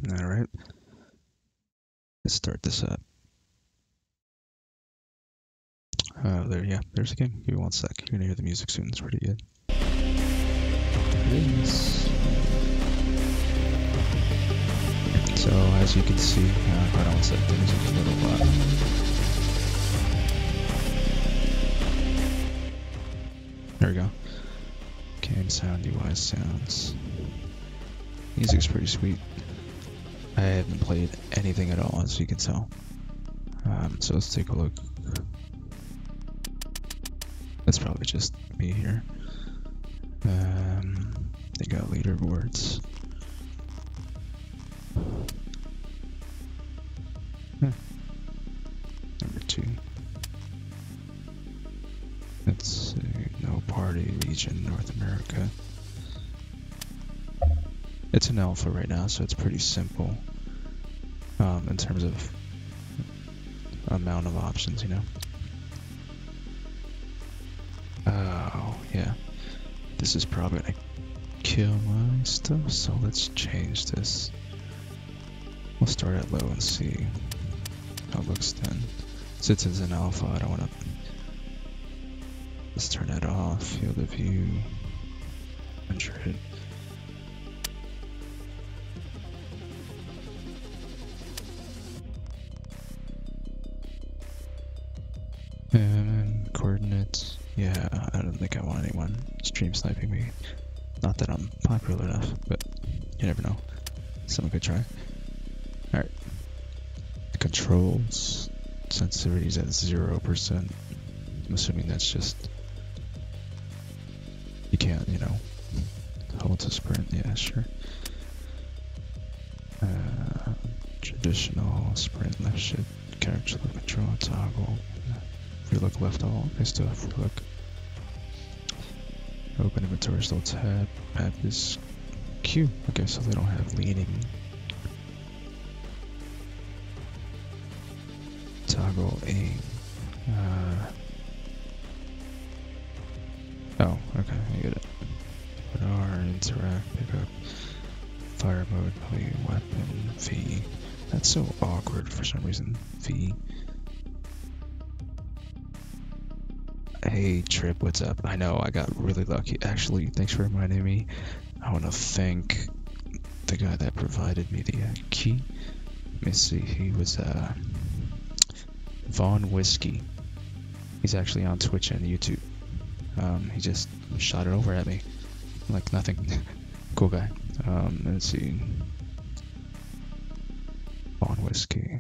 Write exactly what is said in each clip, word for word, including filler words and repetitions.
Alright. Let's start this up. Uh, there, yeah, there's the game. Give me one sec. You're gonna hear the music soon. It's pretty good. It is. So, as you can see, uh, hold on one sec. The music's a little loud. There we go. Game sound, U I sounds. Music's pretty sweet. I haven't played anything at all, as you can tell. Um, so let's take a look. That's probably just me here. Um, they got leaderboards. Huh. Number two. Let's see. No party region, North America. It's an alpha right now, so it's pretty simple um, in terms of amount of options, you know. Oh, yeah. This is probably gonna kill my stuff, so let's change this. We'll start at low and see how it looks then. Since it's an alpha, I don't want to. Let's turn that off. Field of view. one hundred. And coordinates. Yeah, I don't think I want anyone stream sniping me. Not that I'm popular enough, but you never know. Someone could try. Alright. Controls. Sensitivity's at zero percent. I'm assuming that's just. You can't, you know, hold to sprint. Yeah, sure. Uh, traditional sprint, left shift, character look, control, toggle. Free look, left alt. I still have free look. Open inventory, still tab. Tab is Q. Okay, so they don't have leaning. Toggle aim. Uh, oh, okay, I get it. Put R, interact, pick up. Fire mode, play weapon, V. That's so awkward for some reason. V. Hey Trip, what's up? I know I got really lucky. Actually, thanks for reminding me. I want to thank the guy that provided me the uh, key. Let me see. He was uh, Vaughn Whiskey. He's actually on Twitch and YouTube. Um, he just shot it over at me like nothing. Cool guy. Um, let's see. Vaughn Whiskey.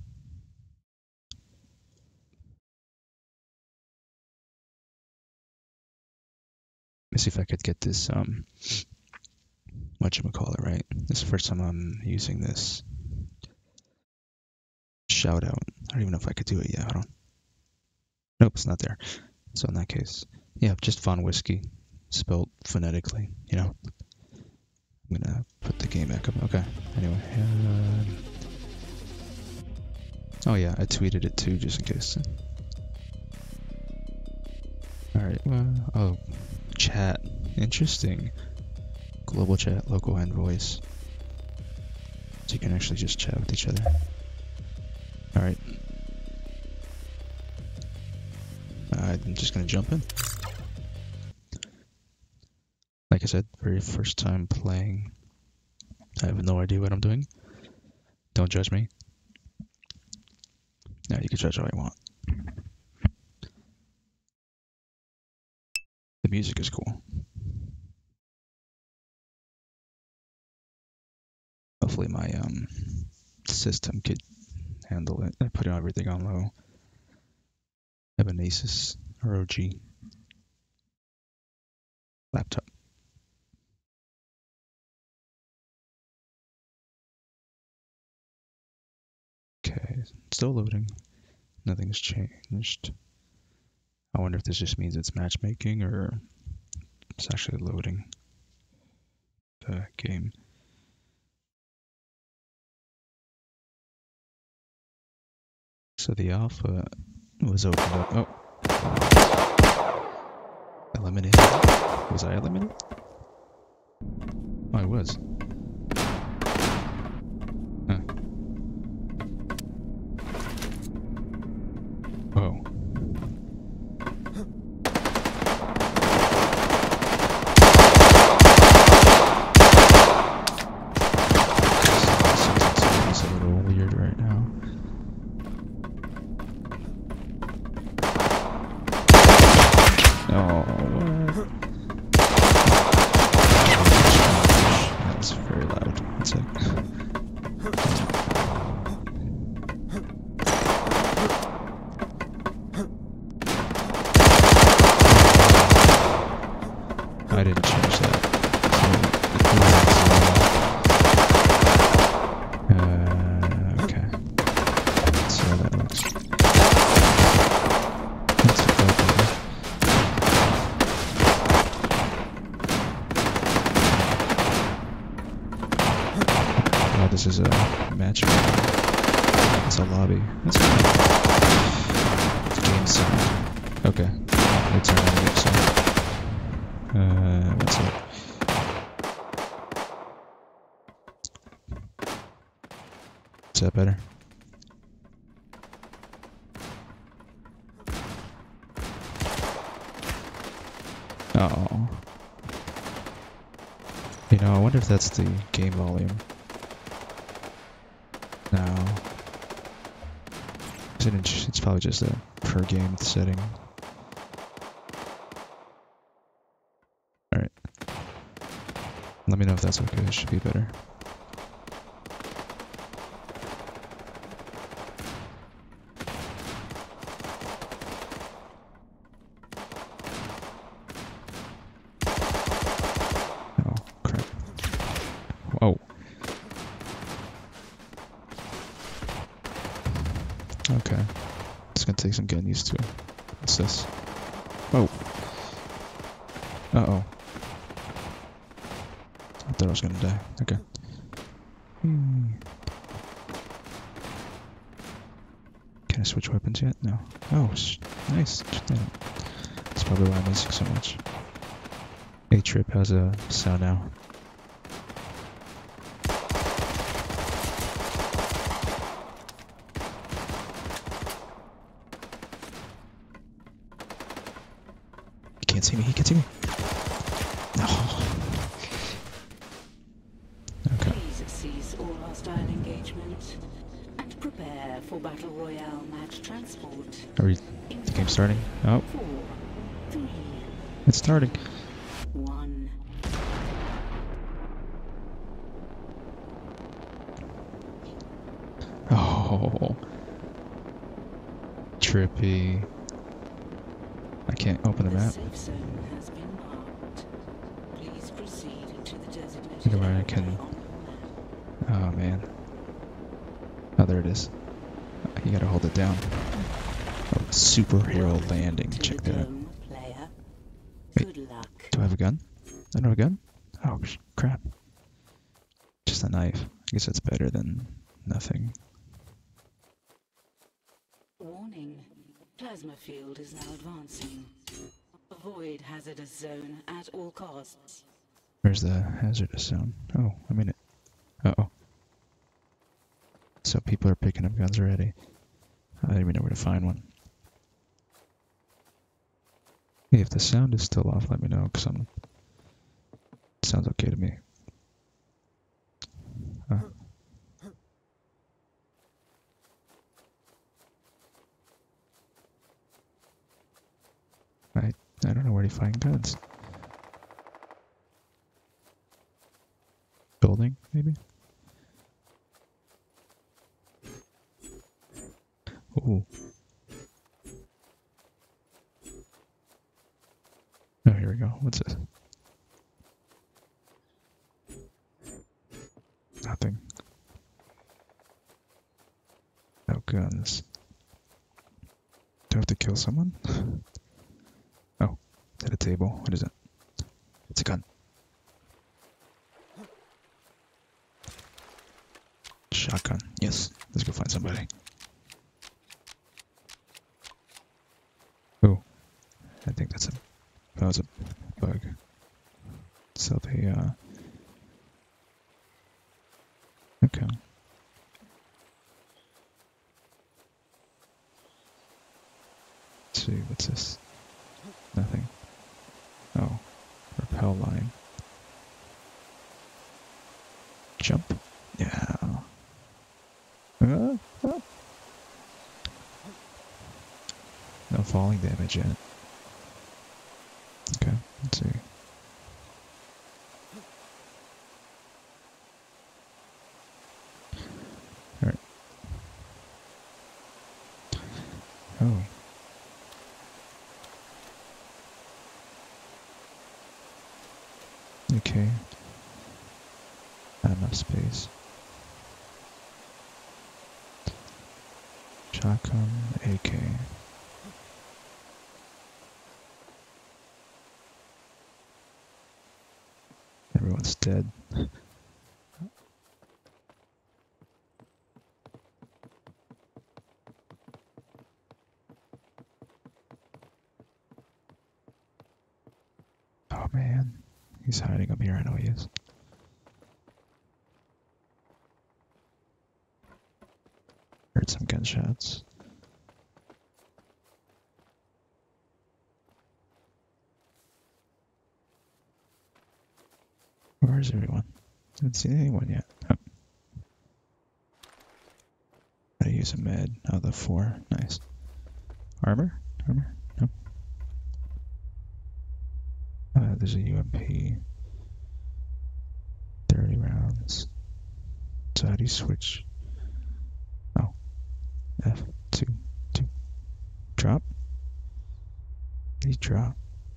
Let me see if I could get this, um, whatchamacallit, right? This is the first time I'm using this. Shout out. I don't even know if I could do it yet. Hold on. Nope, it's not there. So in that case, yeah, just Von Whiskey, spelled phonetically, you know. I'm gonna put the game back up. Okay, anyway. Uh, oh yeah, I tweeted it too, just in case. Alright, well, oh. Chat. Interesting. Global chat, local and voice. So you can actually just chat with each other. Alright. I'm just gonna jump in. Like I said, very first time playing. I have no idea what I'm doing. Don't judge me. Yeah, you can judge all you want. The music is cool. Hopefully my um system could handle it. I put everything on low. I have an Asus or O G laptop. Okay, still loading. Nothing's changed. I wonder if this just means it's matchmaking or it's actually loading the game. So the alpha was opened up. Oh. Eliminated. Was I eliminated? Oh, I was. Whoa. It's a little weird right now. Oh, what? That's very loud. That's it. I didn't change that. Uh, okay. Let's see how that looks. Let's see that better. Oh, this is a match. It's a lobby. That's fine. Game sound. Okay. Let's turn on the game sound. Uh, what's it? Is that better? Oh. You know, I wonder if that's the game volume. No. It's probably just a per game setting. Alright. Let me know if that's okay. It should be better. Oh, crap. Whoa. Okay. It's gonna take some getting used to. What's this? Whoa. Uh-oh. I thought I was gonna die. Okay. Hmm. Can I switch weapons yet? No. Oh, sh nice. That's probably why I'm missing so much. Hey, Trip, how's a sound now? He can't see me. He can't see me. No. Okay. Please cease all hostile engagement and prepare for battle royale match transport. Are we? The game's starting? Oh, Four, three, it's starting. one. Oh, trippy. I can't open the The map. safe zone has been marked. Please proceed into the designated Either way, I area can- on your map. Oh man. Oh, there it is. You gotta hold it down. Oh, superhero landing. To Check the that out. dome, player. Wait. Good luck. Do I have a gun? I don't have a gun? Oh, sh- crap. Just a knife. I guess that's better than nothing. Warning. Plasma field is now advancing. Avoid hazardous zone at all costs. Where's the hazardous zone? Oh, I'm in it. Uh-oh. So people are picking up guns already. I don't even know where to find one. Hey, if the sound is still off, let me know, because I'm... It sounds okay to me. Uh. I, I don't know where to find guns. Building, maybe? Ooh. Oh, here we go. What's this? Nothing. No guns. Do I have to kill someone? Oh, at a table. What is it? It's a gun. Shotgun. Yes. Let's go find somebody. Oh, I think that's a that was a bug. So they uh okay. see, what's this? Nothing. Oh, repel line. Jump. Yeah. Uh, uh. No falling damage yet. Okay, let's see. Alright. Oh. Okay. Not enough space. Shotgun, A K. Everyone's dead. Oh man, he's hiding up here. I know he is. Heard some gunshots. Where is everyone? Haven't seen anyone yet. Oh. I use a med. Oh, the four. Nice. Armor? Armor? No. Uh, there's a U M P. thirty rounds. So how do you switch? Oh. F two. two. Drop? How do you drop?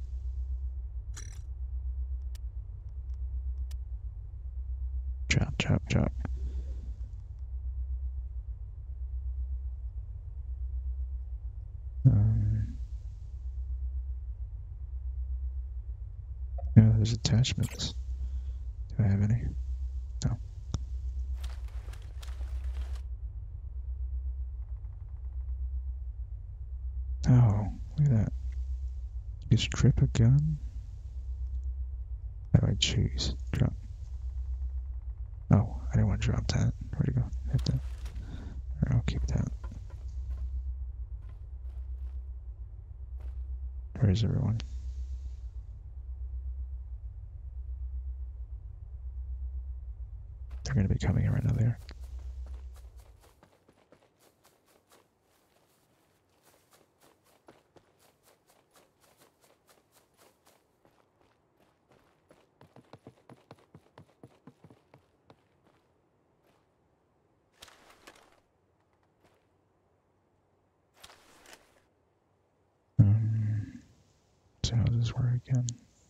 Drop, drop, drop. Um, yeah, there's attachments. Do I have any? No. Oh, look at that. You strip a gun? How do I choose? Drop. Oh, I didn't want to drop that. Where'd it go? Hit that. Alright, I'll keep that. Where is everyone? They're going to be coming right now there. Um, so how does this work again?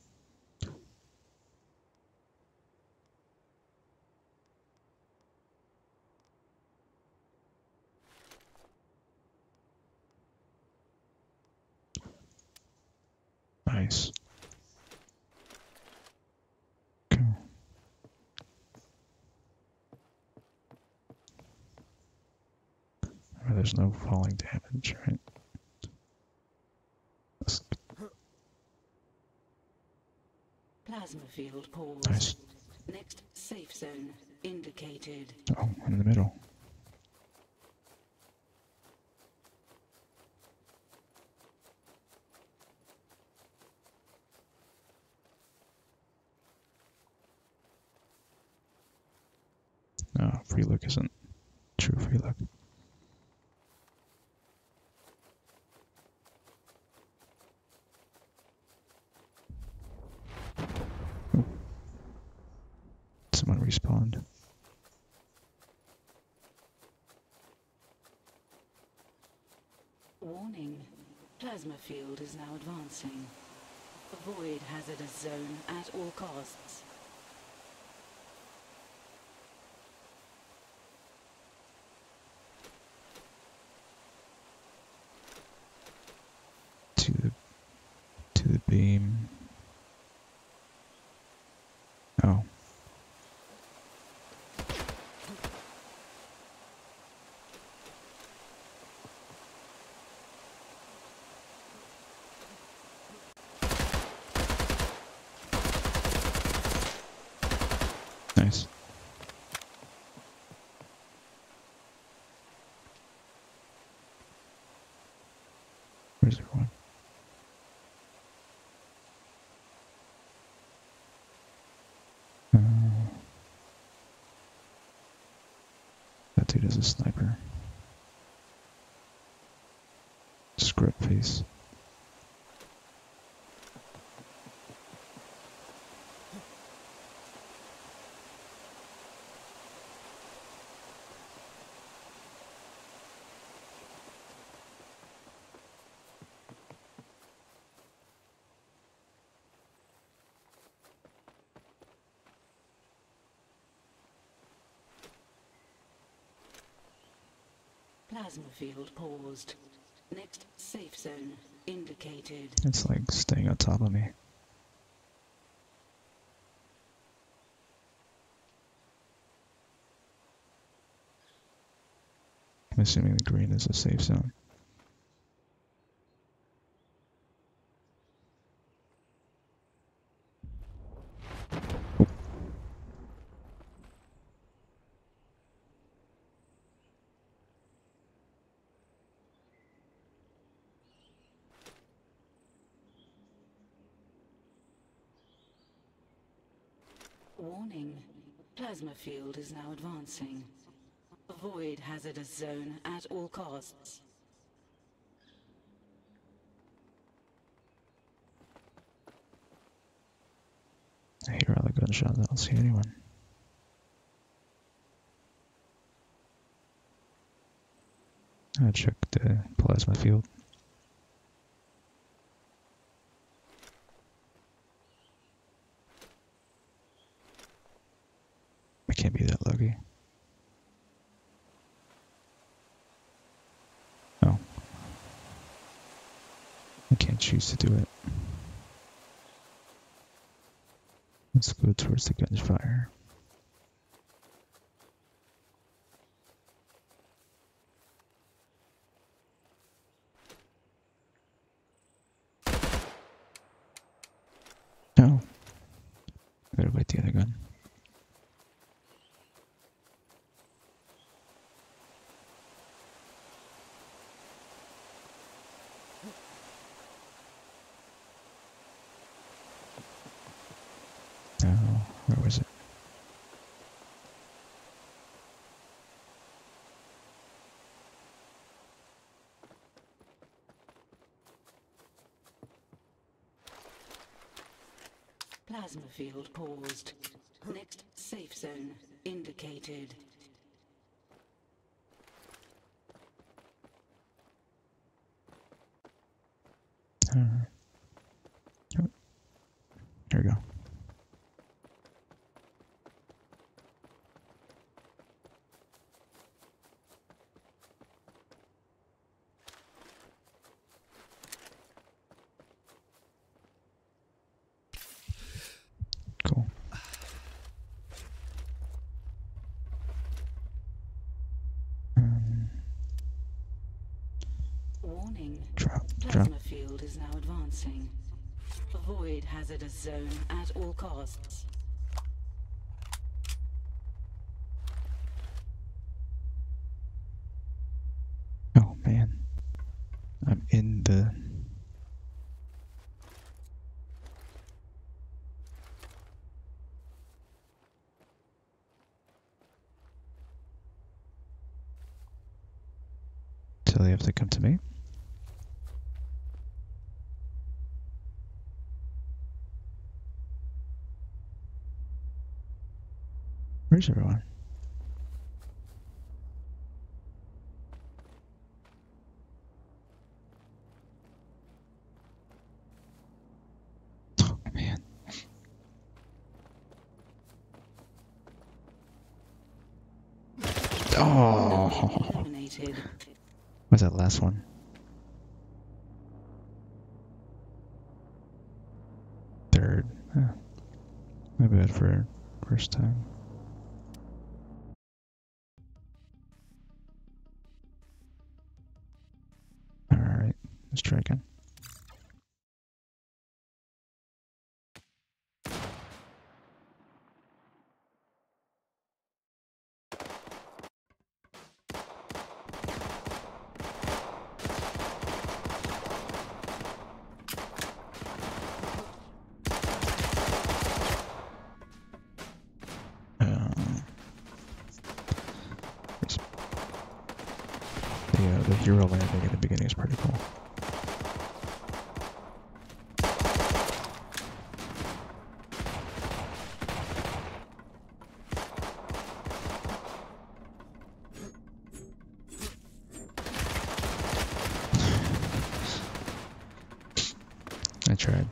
Nice. Okay. Oh, there's no falling damage, right? Let's... Plasma field paused. Nice. Next safe zone indicated. Oh, in the middle. No, free look isn't true free look. Oh. Someone respawned. Warning. Plasma field is now advancing. Avoid hazardous zone at all costs. To the to the beam. Oh. Nice. Where's everyone? Uh, that dude is a sniper. Script face. Plasma field paused. Next safe zone indicated. It's like staying on top of me. I'm assuming the green is a safe zone. Warning. Plasma field is now advancing. Avoid hazardous zone at all costs. I hear all the gunshots. I don't see anyone. I checked the plasma field. I can't be that lucky. Oh. I can't choose to do it. Let's go towards the gunfire. No. I better wait the other gun. No, where was it? Plasma field paused. Next safe zone indicated. Uh, oh, here we go. Cool. Um, Warning. drop, Plasma drop. field is now advancing. Avoid hazardous zone at all costs. Oh man. I'm in the... So they have to come to me? Where's everyone? Oh man. Oh, Eliminated. what's that last one? Third. Huh. My bad for first time. Alright, let's try again. hero landing in the beginning is pretty cool. I tried.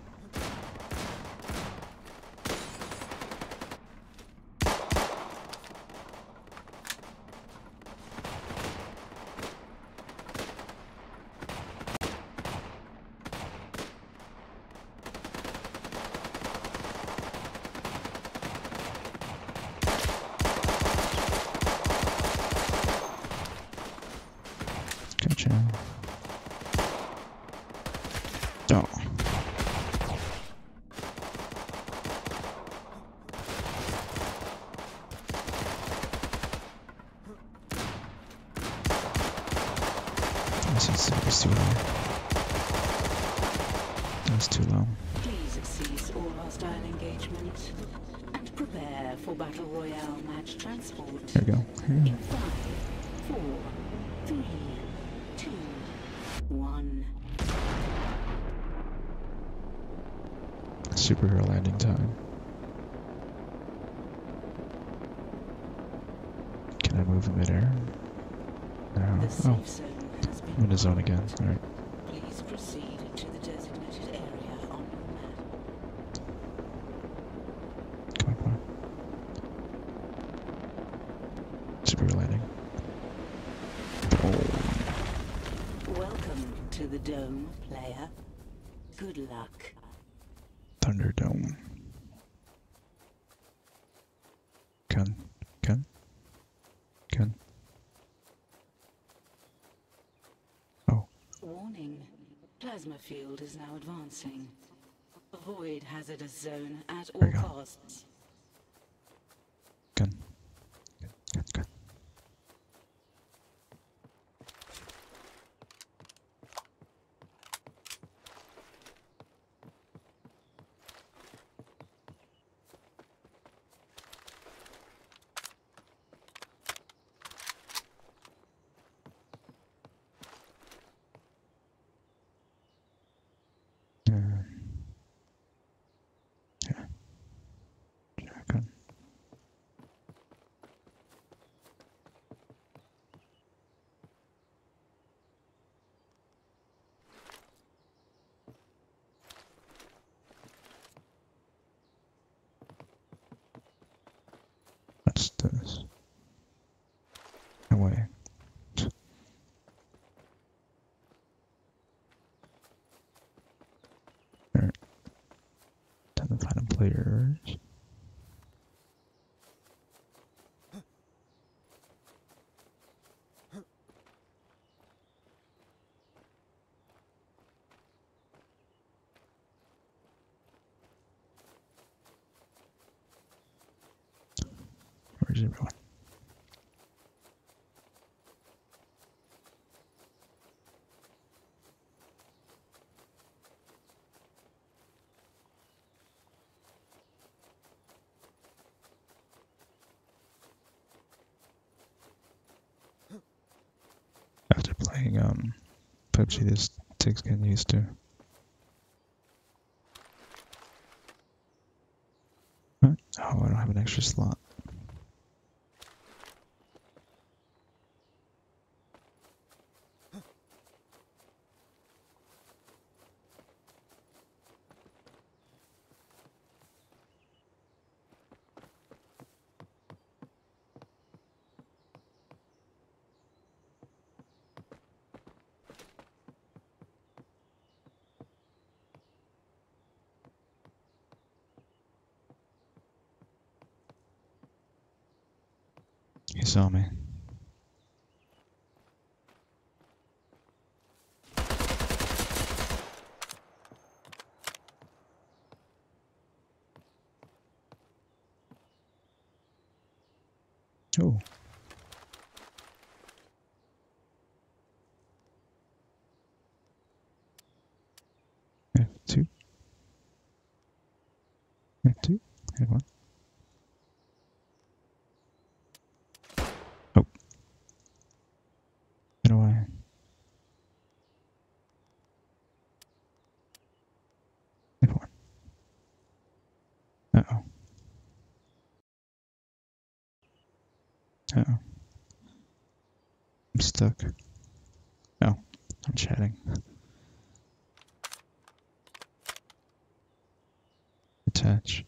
Gotcha. Oh. This is, it's too low. That's too low. Please cease all hostile engagement and prepare for Battle Royale match transport. There we go. Here we go. In five, four, three, two, one. Superhero landing time. Can I move in midair? No. The Oh, safe zone has been I'm in the zone again. marked. Alright. Please proceed to the designated area on your map. Come on, come on. Superhero landing. Oh, Welcome to the dome, player. Good luck. Thunderdome. Can. Can. Can. Oh. Warning. Plasma field is now advancing. Avoid hazardous zone at all There we go. costs. Can. Can. Can. Yeah. Yeah. Shotgun. What's this? No way. Alright. Time to find the players. Where's everyone? After playing um P U B G, this takes getting used to. What? Oh, I don't have an extra slot. You saw me. Oh. F two. F two. Hang on. Oh. Get away. Uh oh. I'm stuck. Oh, I'm chatting. Attach.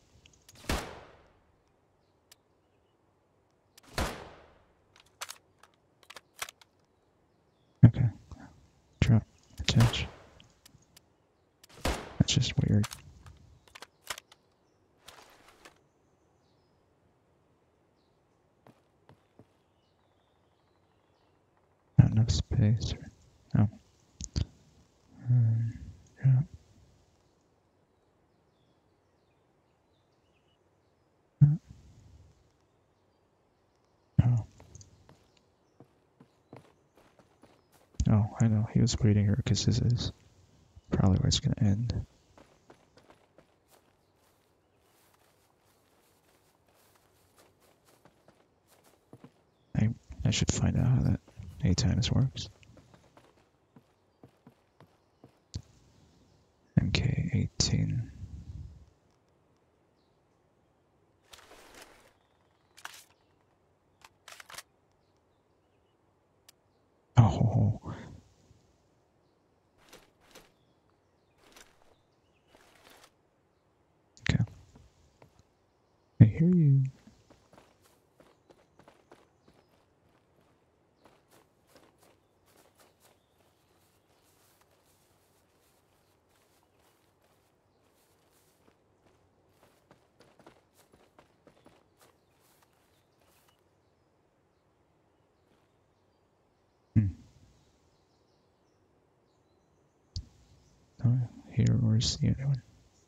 Okay. Drop. Attach. That's just weird. Not enough space. Oh. Um, drop. Oh. Oh, I know. He was waiting here because this is probably where it's going to end. I I should find out how that A times works. M K eighteen. Oh. Okay. I hear you. Hmm. Don't hear or see anyone.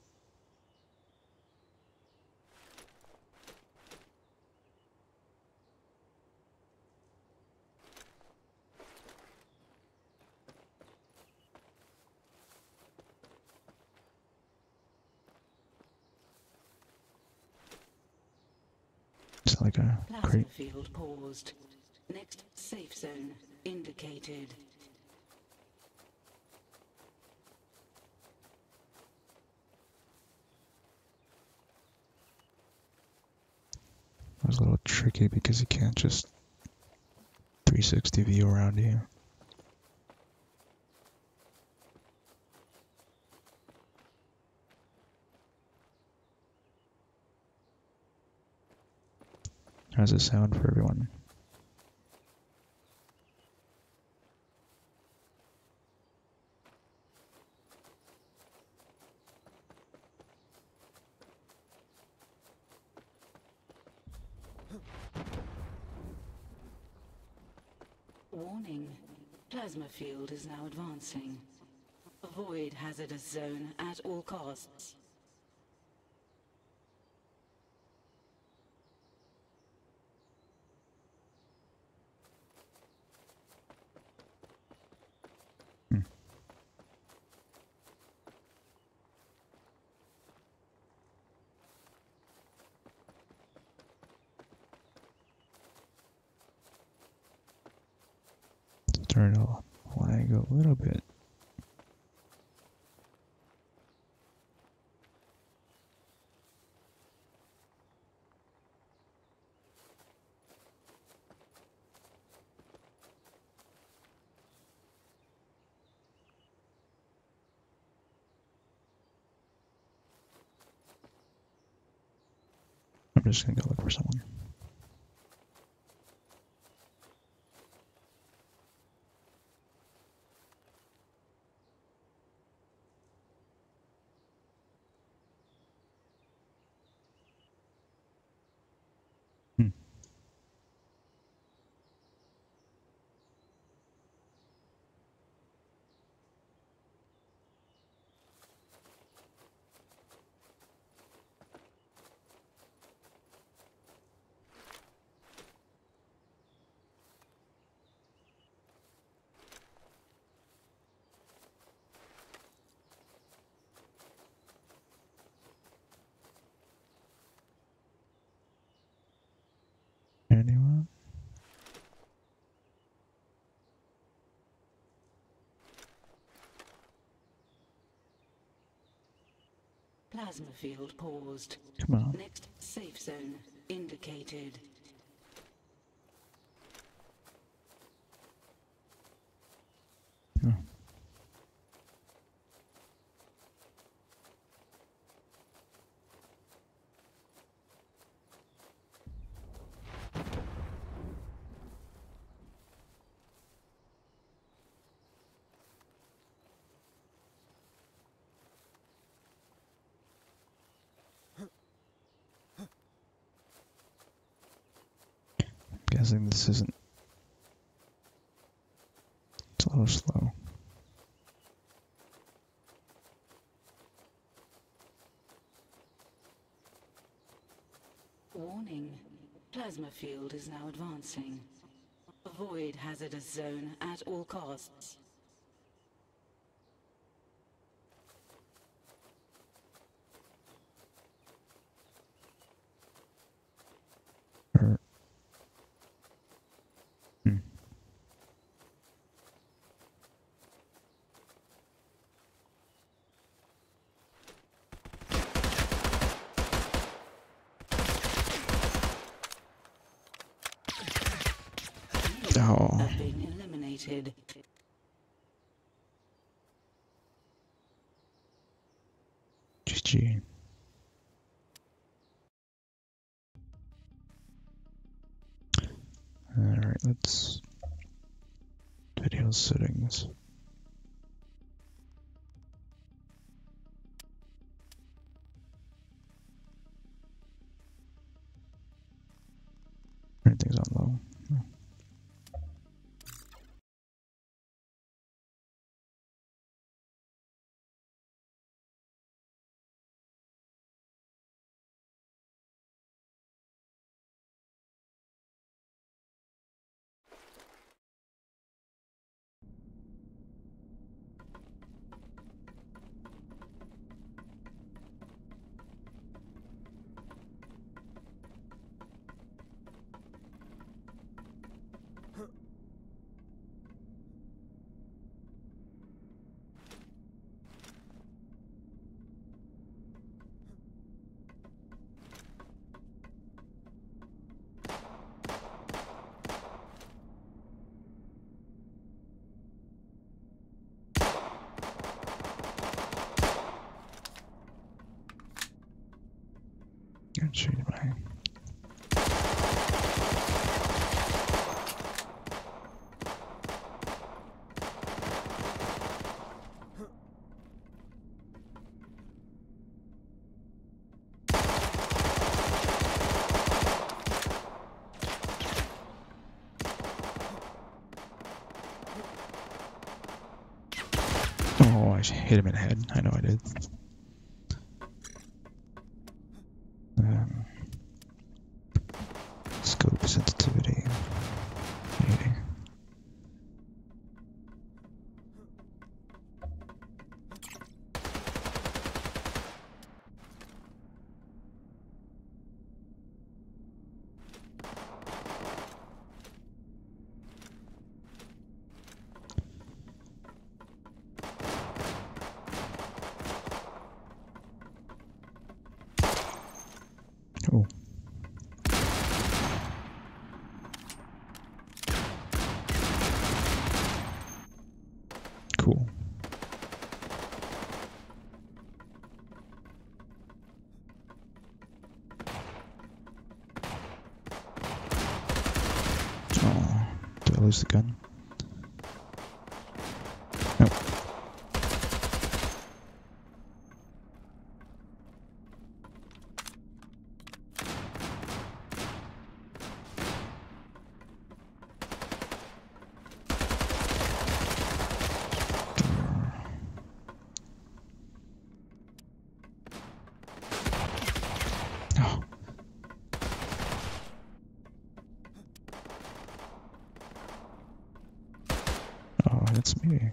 It's like a Plasma crate. field paused. Next safe zone indicated. It was a little tricky because you can't just three sixty view around you. How's it sound for everyone? Warning. Plasma field is now advancing. Avoid hazardous zone at all costs. Hmm. Turn it off. Lag a little bit. I'm just gonna go look for someone. Hmm. Anyone? Plasma field paused. Come on. Next safe zone indicated. guessing this isn't. It's a little slow. Warning. Plasma field is now advancing. Avoid hazardous zone at all costs. Er. Hmm. Oh. Have been eliminated. G G. Alright, let's video settings. Everything's on low. No. Can't shoot my. Oh, I hit him in the head. I know I did. Um, scope sensitivity. eighty. Oh. Cool. Oh, did I lose the gun? Nope. Oh. Oh, that's me.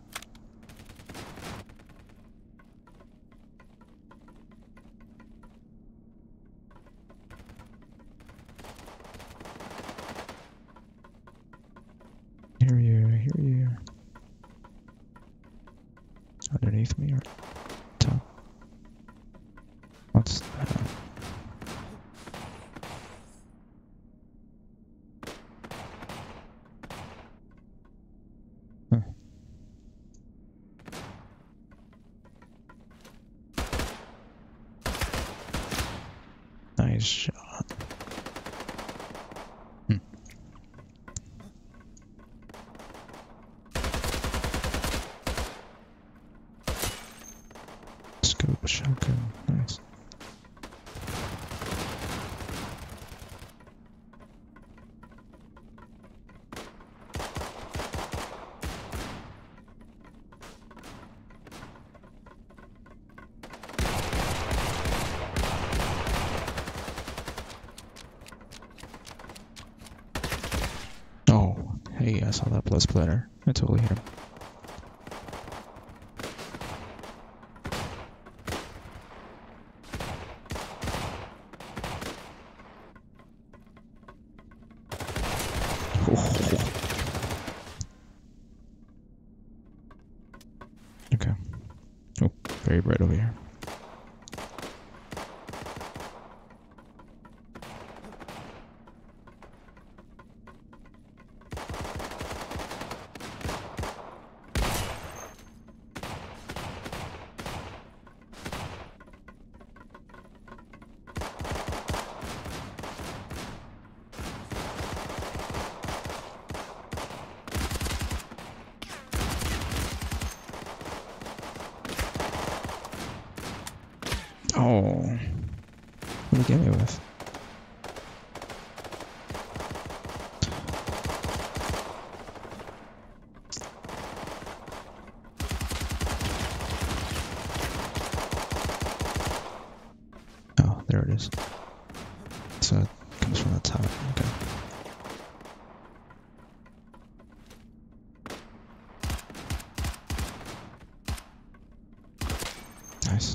Hear you, hear you. Underneath me or top? What's that? Huh. Nice shot. Hmm. Scope shotgun. Nice. Hey, I saw that blood splatter. I totally hit him. Okay. Oh, very bright over here. Oh, what did he get me with? Oh, there it is. So it comes from the top. Okay. Nice.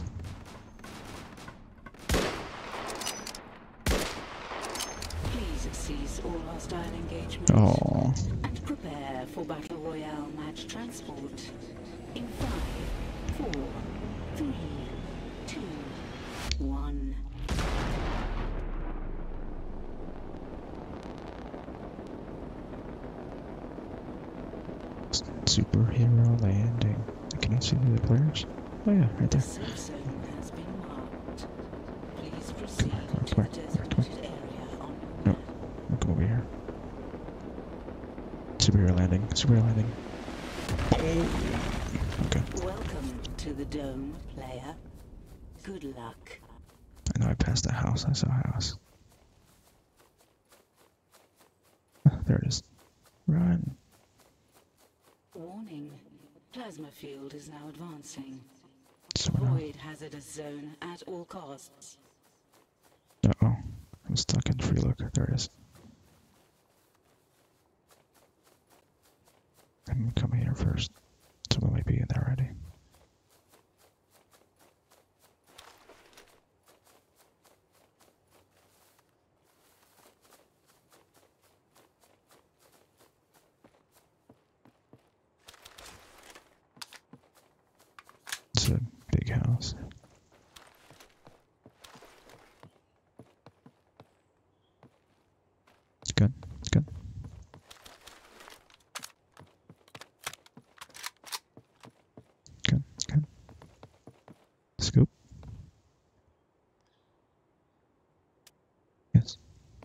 Please cease all hostile engagement. Oh. And prepare for Battle Royale match transport. In five, four, three, two, one. Superhero landing. Can you see the players? Oh yeah, right The there. safe zone has been marked. Please proceed Where, to where, the where, designated area on No, I'll come over here. Superhero landing. Superhero landing. Okay. Welcome to the dome, player. Good luck. I know I passed a house. I saw a house. There it is. Run. Warning. Plasma field is now advancing. Someone else. Avoid hazardous zone at all costs. Uh-oh. I'm stuck in free look. There it is. I'm gonna come here first. Someone might be in there already. It's a big house. It's good. It's good. Good. Good. Scoop. Yes.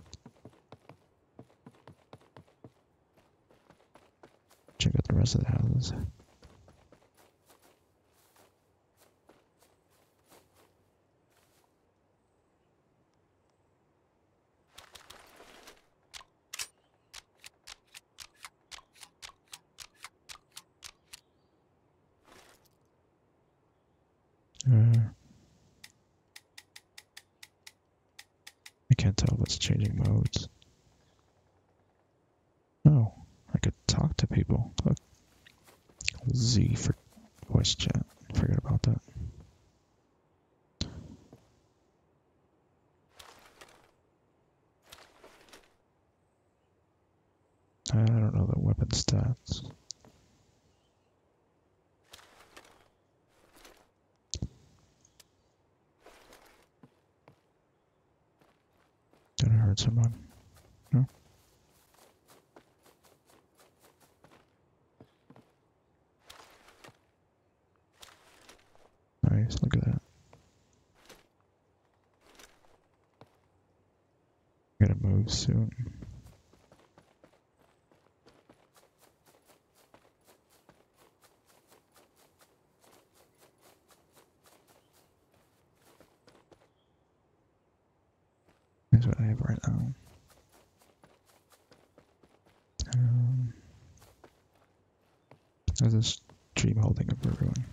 Check out the rest of the houses. Uh, I can't tell what's changing modes. Oh, I could talk to people. Look. Z for voice chat. Forget about that. I don't know the weapon stats. Did I hurt someone? No? Nice, look at that. Gotta move soon. That's what I have right now. Um, there's a stream holding up everyone.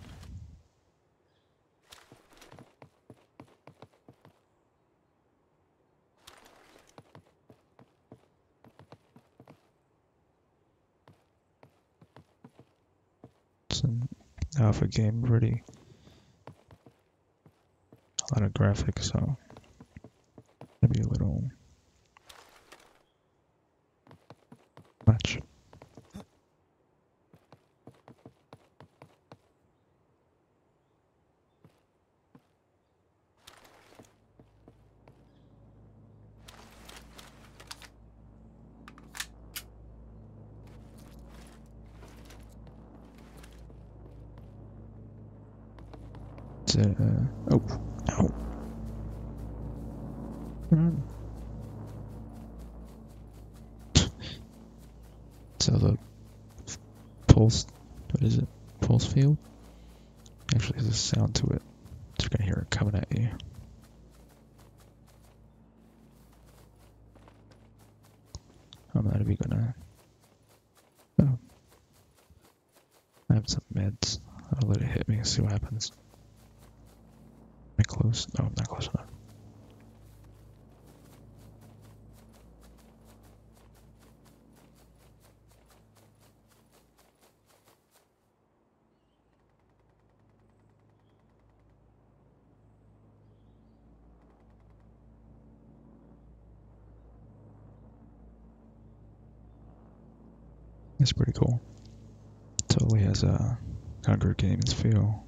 Alpha game, pretty a lot of graphics, so maybe a little much. Uh, oh, ow. Run. So the pulse, what is it? Pulse field? Actually has a sound to it. You're gonna hear it coming at you. I'm not even gonna. Oh. I have some meds. I'll let it hit me and see what happens. Am I close? No, I'm not close enough. It's pretty cool. Totally has a Hunger Games feel.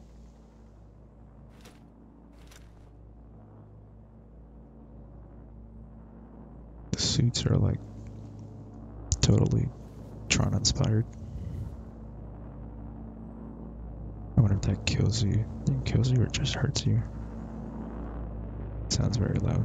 The suits are like totally Tron inspired. I wonder if that kills you. I think it kills you or it just hurts you. It sounds very loud.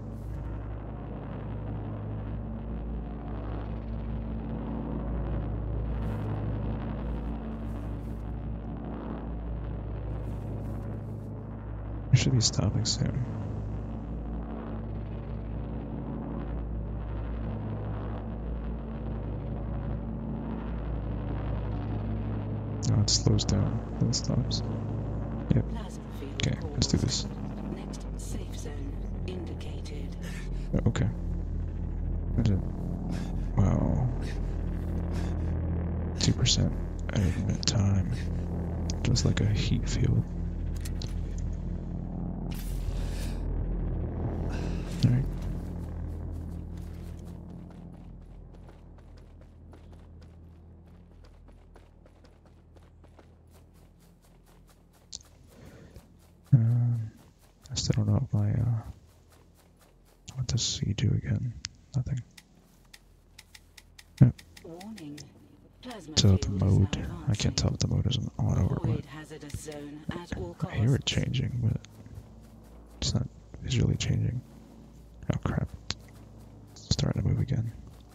We should be stopping soon. No, it slows down, then it stops. Yep. Okay, let's do this. Next safe zone indicated. Oh, okay. Is it? Wow. two percent at time. Just like a heat field. Alright. Um, I still don't know if I, uh, what does C do again? Nothing. Yep. Warning. Plasma So the field is mode, now I can't tell if the mode is an auto or what. Avoid hazardous zone at all I hear it costs. changing, but it's not visually changing. Oh crap. It's starting to move again.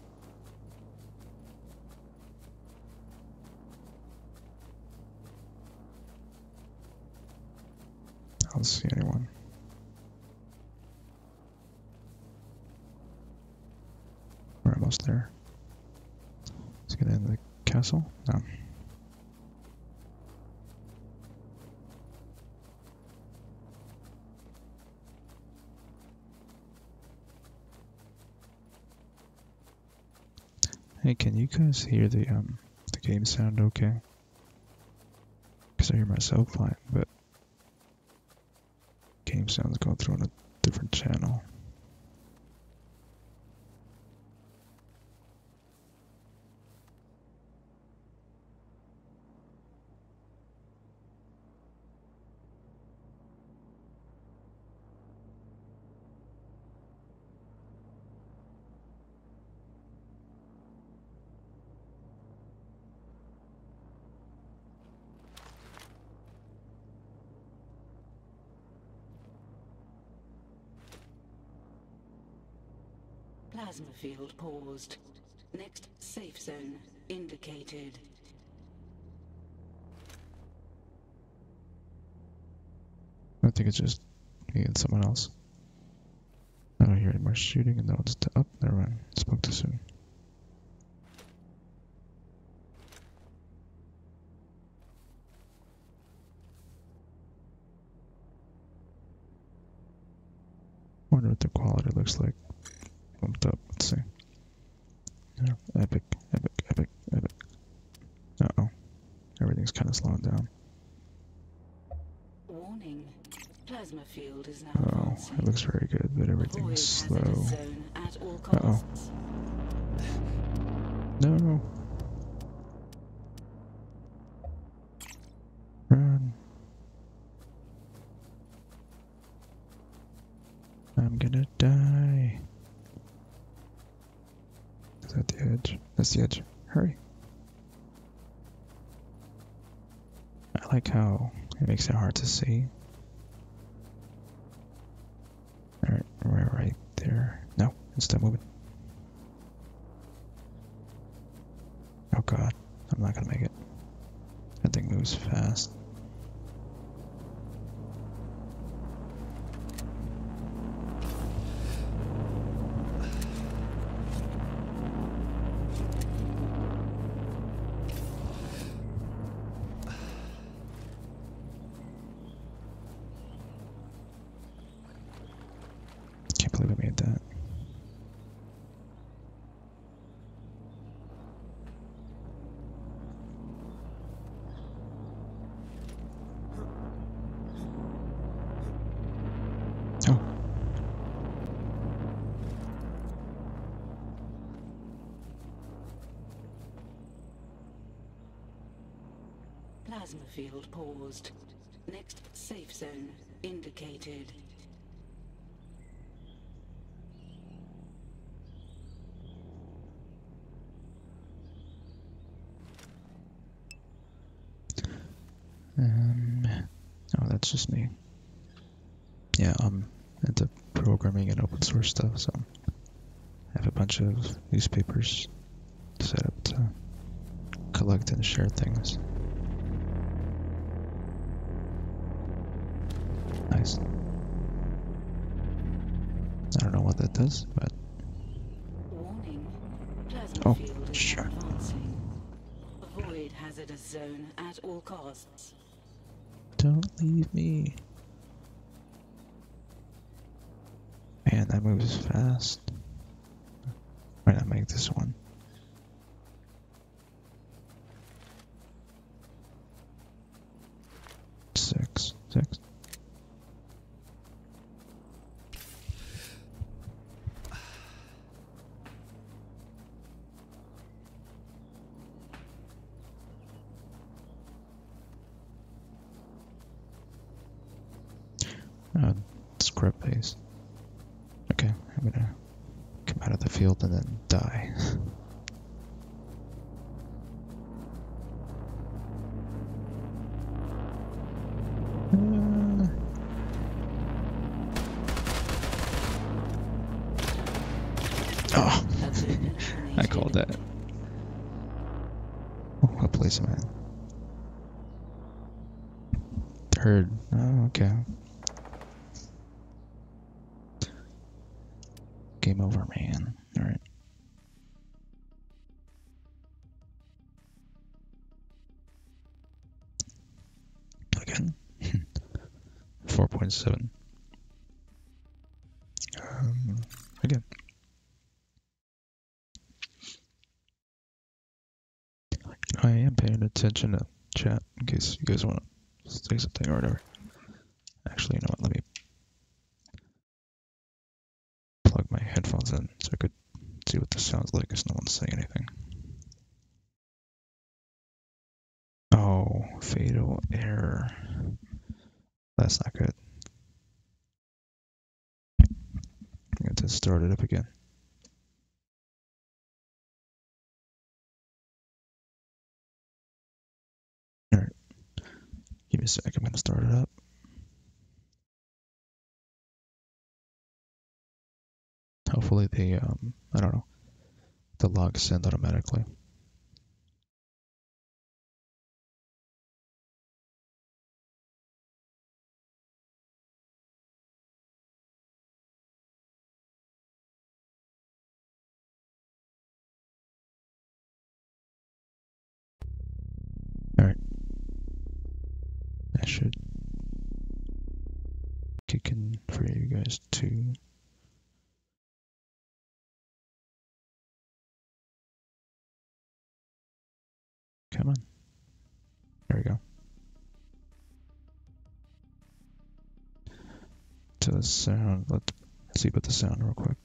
I don't see anyone. We're almost there. Let's get into the castle. No. Hey, can you guys hear the um the game sound okay? Because I hear myself fine, but game sounds going through on a different channel. Plasma field paused. Next safe zone indicated. I think it's just me and someone else. I don't hear any more shooting, and no one's up. Oh, never mind. Spoke too soon. Wonder what the quality looks like. Bumped up. Let's see. Yeah, epic, epic, epic, epic. Uh oh. Everything's kind of slowing down. Warning. Plasma field is now Oh, advancing. it looks very good, but everything's Avoid slow. hazardous zone at all Uh-oh. costs. No. Run. I'm gonna die. Is that the edge? That's the edge. Hurry. I like how it makes it hard to see. Alright, we're right there. No, it's still moving. Oh god, I'm not gonna make it. That thing moves fast. Can't believe I made that. Oh. Plasma field paused. Next safe zone indicated. Um, oh, that's just me. Yeah, I'm into programming and open source stuff, so I have a bunch of newspapers set up to collect and share things. Nice. I don't know what that does, but Warning. Plasma oh, field is sure. now advancing. Avoid hazardous zone at all costs. Don't leave me. Man, that moves fast. Why not make this one? Six, six. Uh, scrub base. Okay, I'm gonna come out of the field and then die. Uh, oh, I called that. Oh, what place am I in? Third. Oh, okay. Game over, man. Alright. Again. four point seven. Um, again. I am paying attention to chat in case you guys want to say something or whatever. Actually, you know what? Let me plug my headphones in so I could see what this sounds like because no one's saying anything. Oh, fatal error. That's not good. I'm going to start it up again. Alright. Give me a sec. I'm going to start it up. Hopefully they, um, I don't know, the logs send automatically. Alright. That should kick in for you guys too. Come on. There we go. to the sound. Let's see about the sound real quick.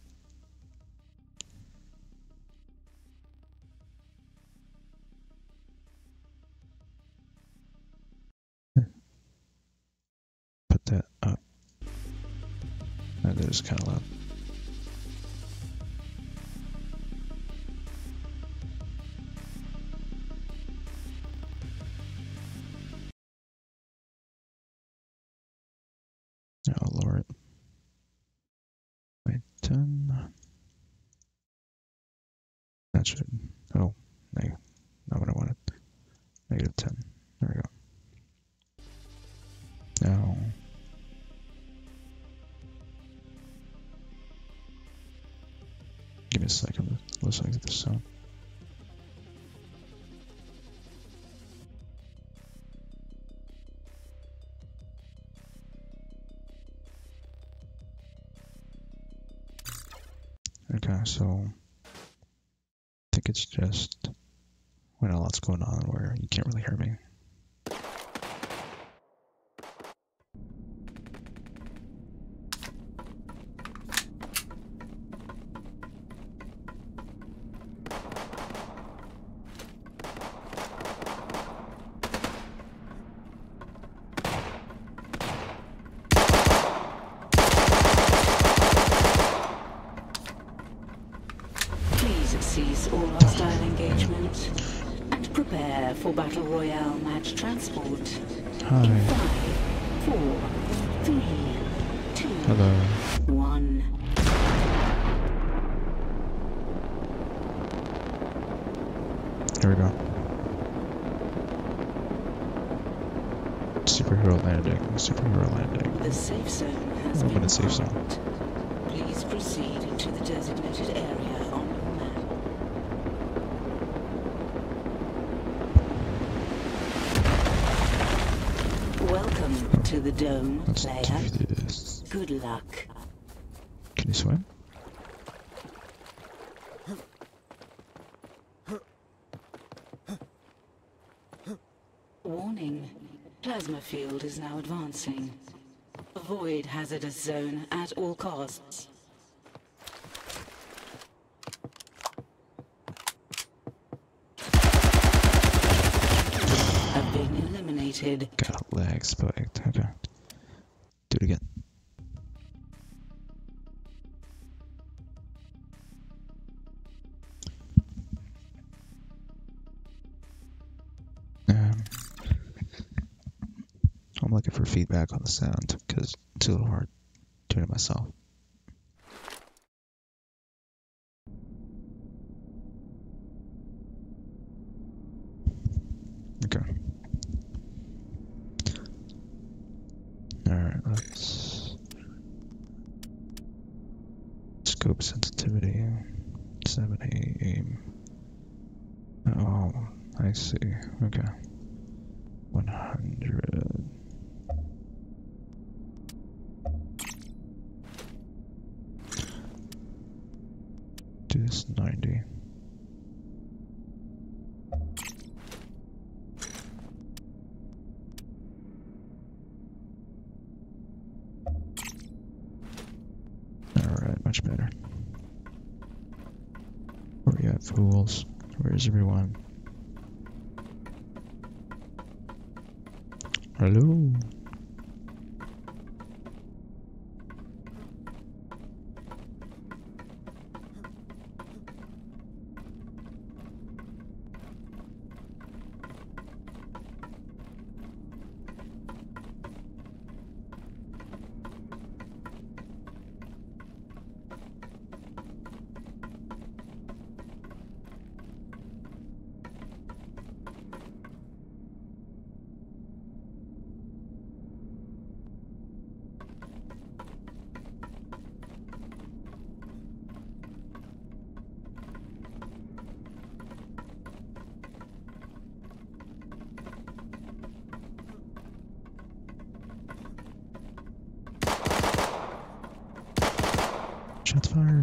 Put that up. That is kind of loud. I'll lower it. Wait, ten. That should. Oh, negative. Not what I wanted. Negative ten. There we go. Now. Give me a second. Listening to the sound. Okay, so I think it's just when a lot's going on where you can't really hear me. Cease all hostile engagement and prepare for Battle Royale match transport. Hi. In five, four, three, two, Hello. one. Here we go. Superhero landing. Superhero landing. The safe zone has I'm been in a safe zone. marked. Please proceed to the designated area on your map. Welcome to the dome, Let's player. do this. Good luck. Can you swim? Warning. Plasma field is now advancing. Avoid hazardous zone at all costs. Have been eliminated. Got a lag spiked. Okay. Do it again. Um, I'm looking for feedback on the sound because it's a little hard doing it myself. Okay. Alright, let's scope sensitivity seventy aim. Oh, I see. Okay. one hundred. Do this ninety. Alright, much better. Where you at, fools? Where's everyone? Hello? Shots fired.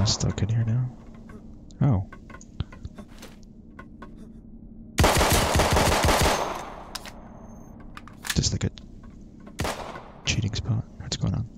stuck in here now? Oh. Just like a cheating spot. What's going on?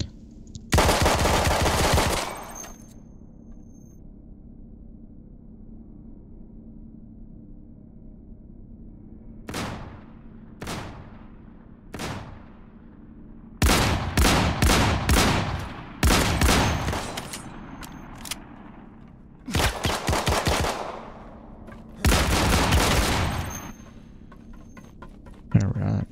Alright.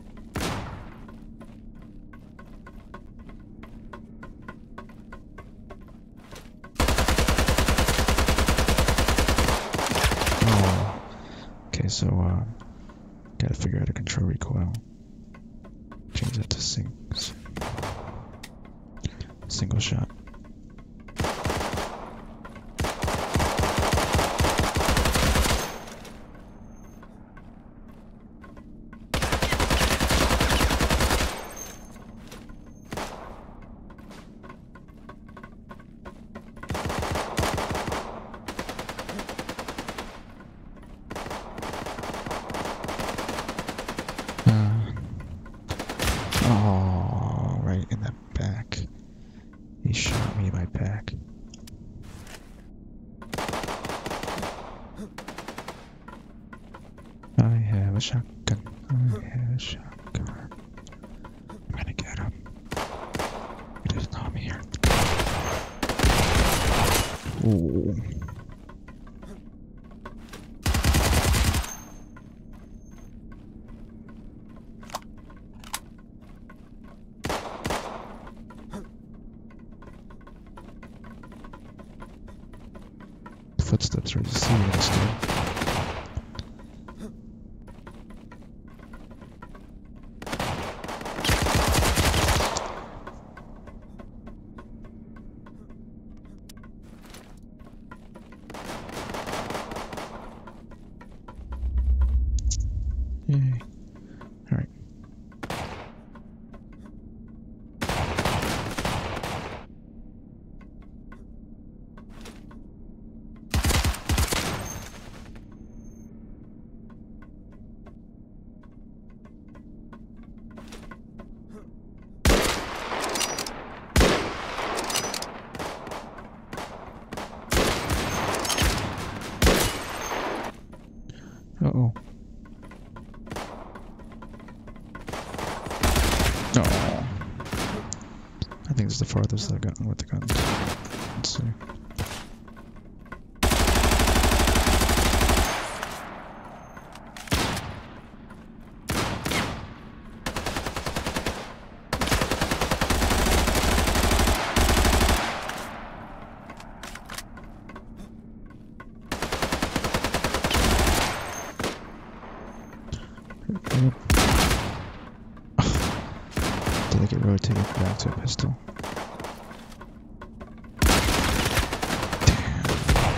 Oh. Okay, so uh gotta figure out how to control recoil. Change that to sing single shot. Oh, right in the back. He shot me in my back. I have a shotgun. I have a shotgun. I'm gonna get him. He doesn't know I'm here. Ooh. Footsteps right to see you instead. Yay. Alright. Uh-oh. No. I think it's the farthest I've gotten with the guns. Let's see. Did I get rotated back to a pistol? Damn.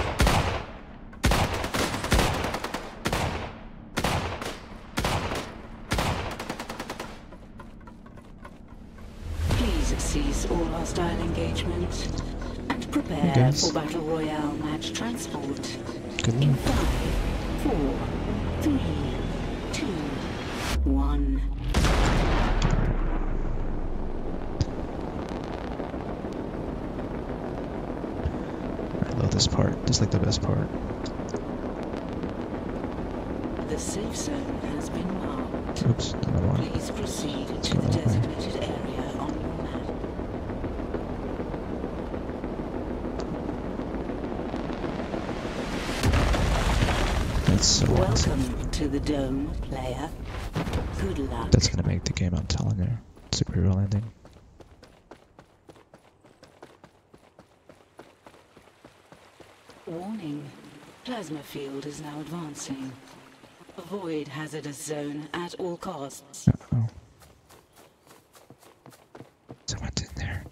Please cease all hostile engagement and prepare guys. for Battle Royale match transport. Good In luck. five, four, three, two, one. I love this part. This is like the best part. The safe zone has been marked. Oops, another one. Please proceed to go the that way. designated area on your map. That's so awesome. Welcome to the dome, player. Good luck. That's gonna make the game, I'm telling you. Superhero landing. Warning. Plasma field is now advancing. Avoid hazardous zone at all costs. Uh-oh. Someone's in there.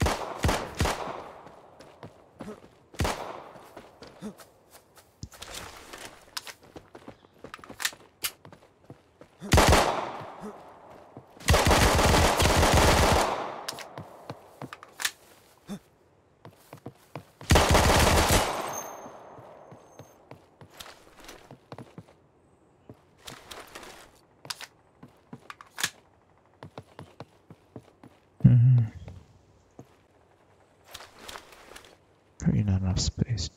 enough space.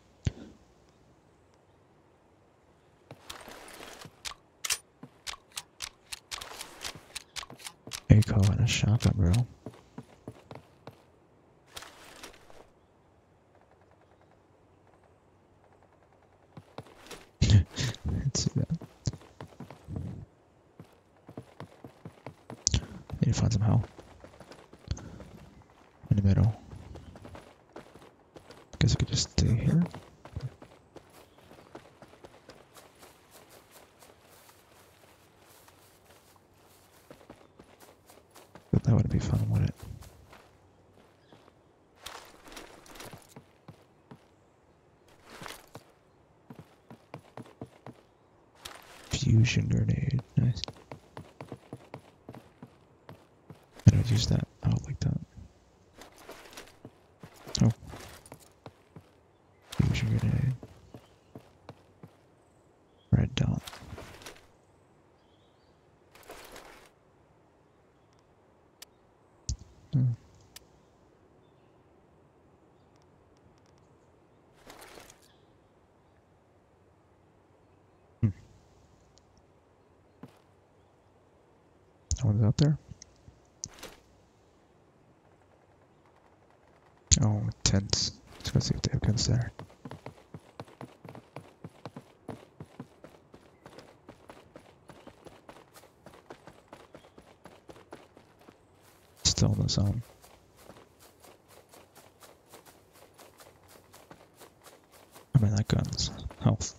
You call it a shotgun, bro? Let's see that. Need to find some help. In the middle. Guess I could just stay here. But that would be fun, wouldn't it? Fusion grenade, nice. I don't use that. I don't like that. Oh. Fusion grenade. Red dot. Hmm. Hmm. No one's out there? Oh, tents. Let's go see if they have guns there. Still in the zone. I mean, that gun's health.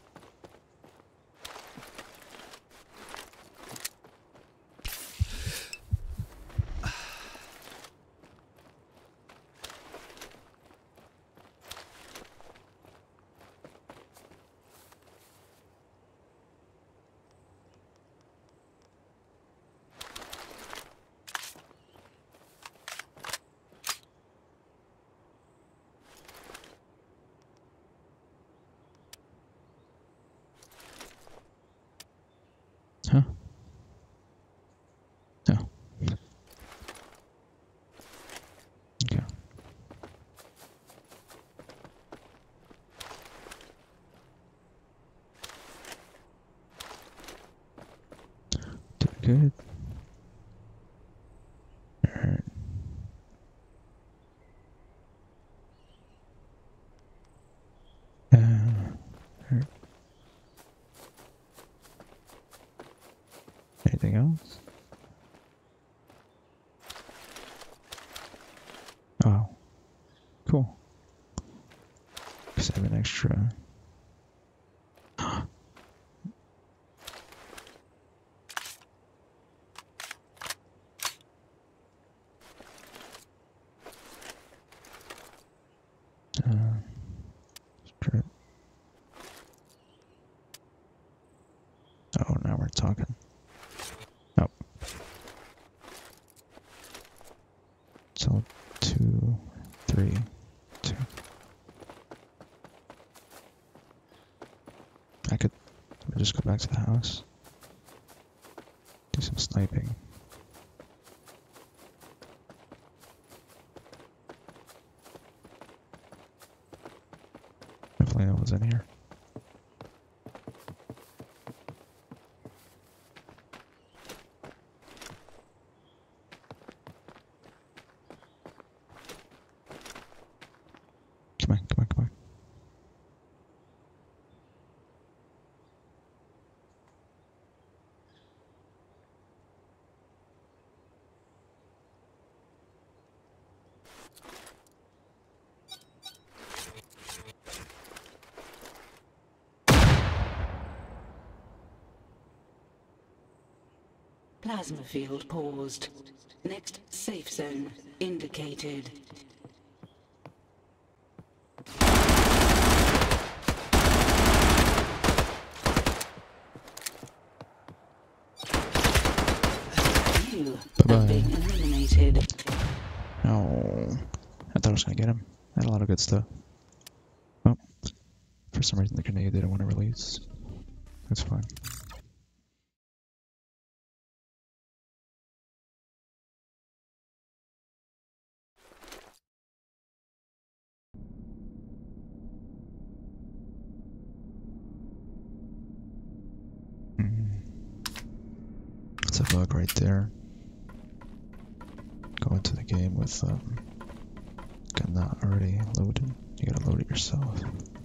Huh? No. Okay. Doing good. Alright. Uh, alright. Anything else? Oh. Cool. Because I have an extra. Uh, strip. Oh, now we're talking. Oh. So, two, three, two. I could just go back to the house. Do some sniping. Definitely no one's in here. Come on, come on, come on. Plasma field paused. Next safe zone indicated. You Bye-bye. have been eliminated. Oh, I thought I was gonna get him. I had a lot of good stuff. Oh, for some reason the grenade didn't want to release. That's fine. That's a bug right there. Go into the game with um, gun not already loaded. You gotta load it yourself.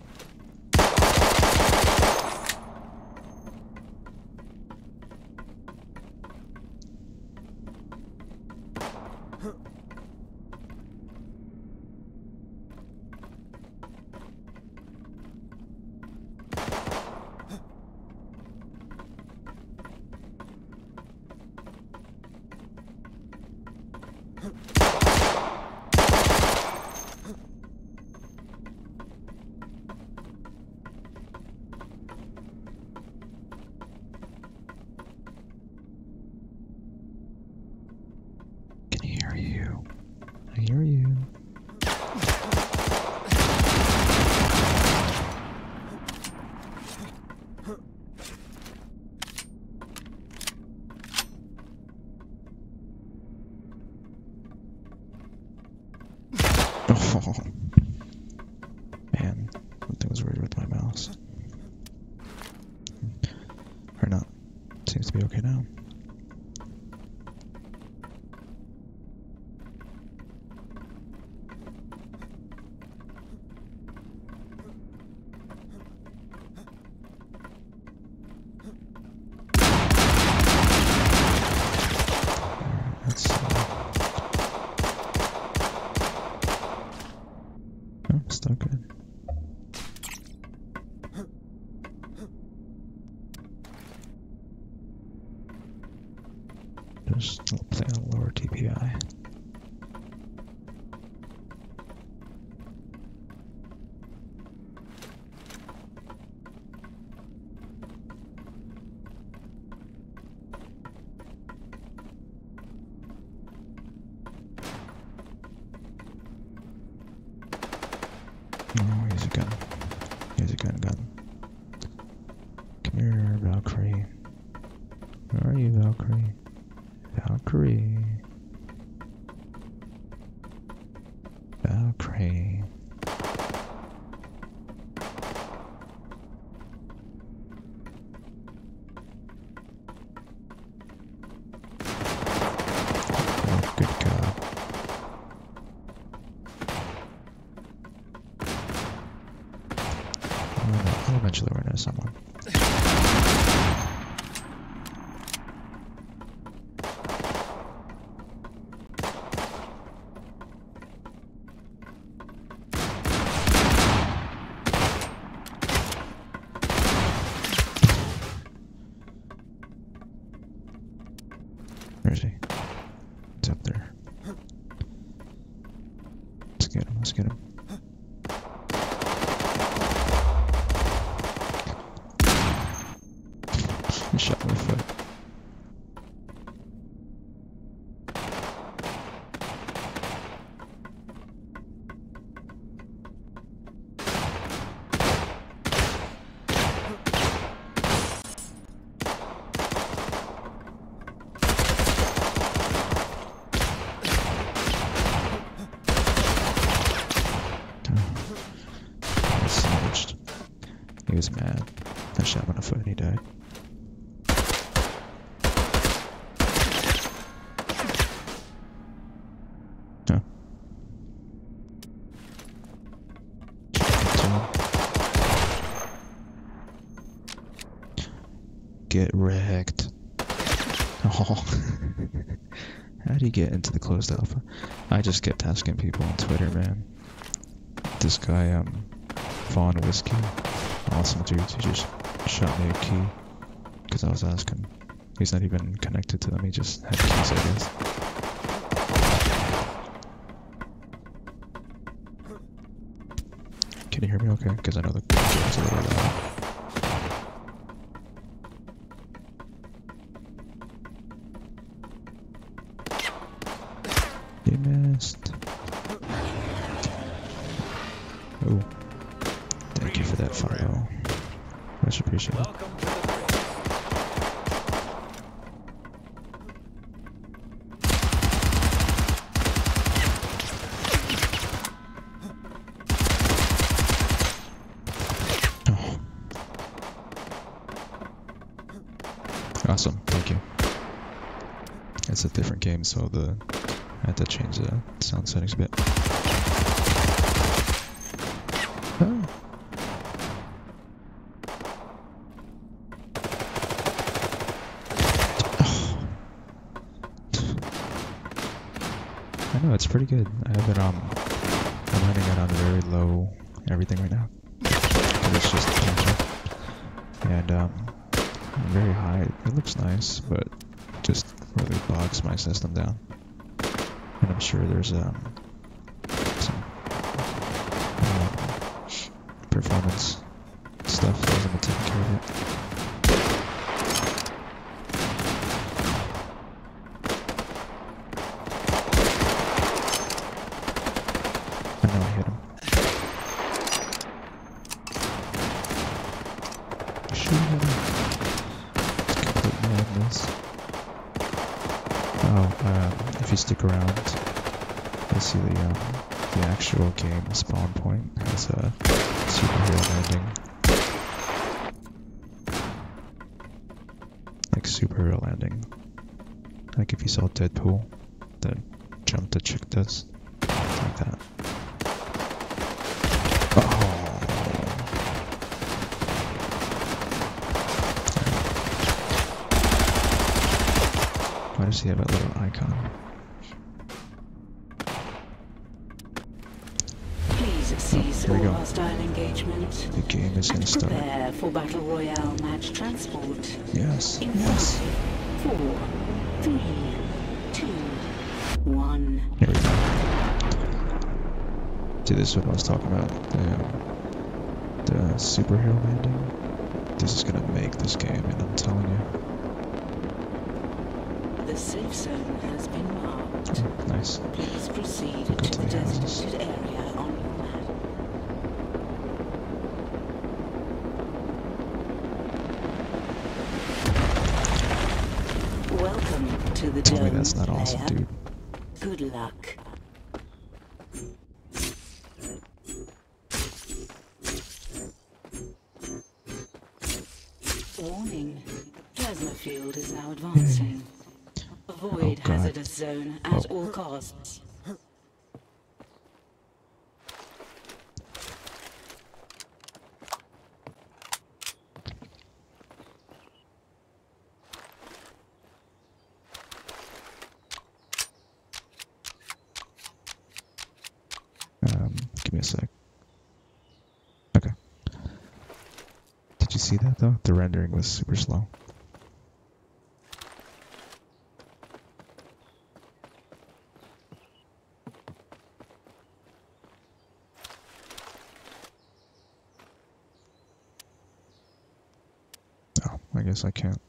Can hear you. I hear you. Oh, man, something was weird with my mouse. Or not. Seems to be okay now. Let's see. Oh, still good. Just play on lower D P I. Oh, he's a gun. He's a gun gun. Come here, Valkyrie. Where are you, Valkyrie? Valkyrie. Valkyrie. Oh, good God. I'll eventually run into someone. Where is he? It's up there. Let's get him, let's get him. He shot my foot. He was sandwiched. He was mad. I shot him in the foot and he died. Huh. Get wrecked. Oh. How do you get into the closed alpha? I just kept asking people on Twitter, man. This guy, um, Vaughn Whiskey, awesome dude, he just shot me a key because I was asking. He's not even connected to them, he just had keys, I guess. Can you hear me okay? Because I know the game's a little loud. You missed. Oh, thank you for that follow. Much appreciated. Oh. Awesome, thank you. It's a different game, so the I had to change the sound settings a bit. Oh. I know, it's pretty good. I have it um I'm running it on very low everything right now. It's just tension. And um very high. It looks nice, but just really bogs my system down. And I'm sure there's um some um, performance stuff that hasn't been taken care of yet. I know I hit him. Shoot him. It's complete madness. Oh, um, if you stick around, you'll see the um, the actual game spawn point has a superhero landing. Like superhero landing. Like if you saw Deadpool, the jump the chick does. Like that. Oh. Why does he have a little icon? Please cease Here we all go. hostile engagement. The game is gonna And start. prepare for battle royale match transport. Yes, In yes. five, four, three, two, one. Here we go. See, this is what I was talking about. The, um, the superhero landing. This is gonna make this game, and I'm telling you. The safe zone has been marked. Oh, nice. Please proceed Go to to the the houses. designated area on your map. Welcome to the Tell me dome, that's not awesome, player. dude. Good luck. Warning. Plasma field is now advancing. Avoid Oh, God. hazardous zone at Oh. all costs. Um, give me a sec. Okay. Did you see that though? The rendering was super slow. Oh, I guess I can't.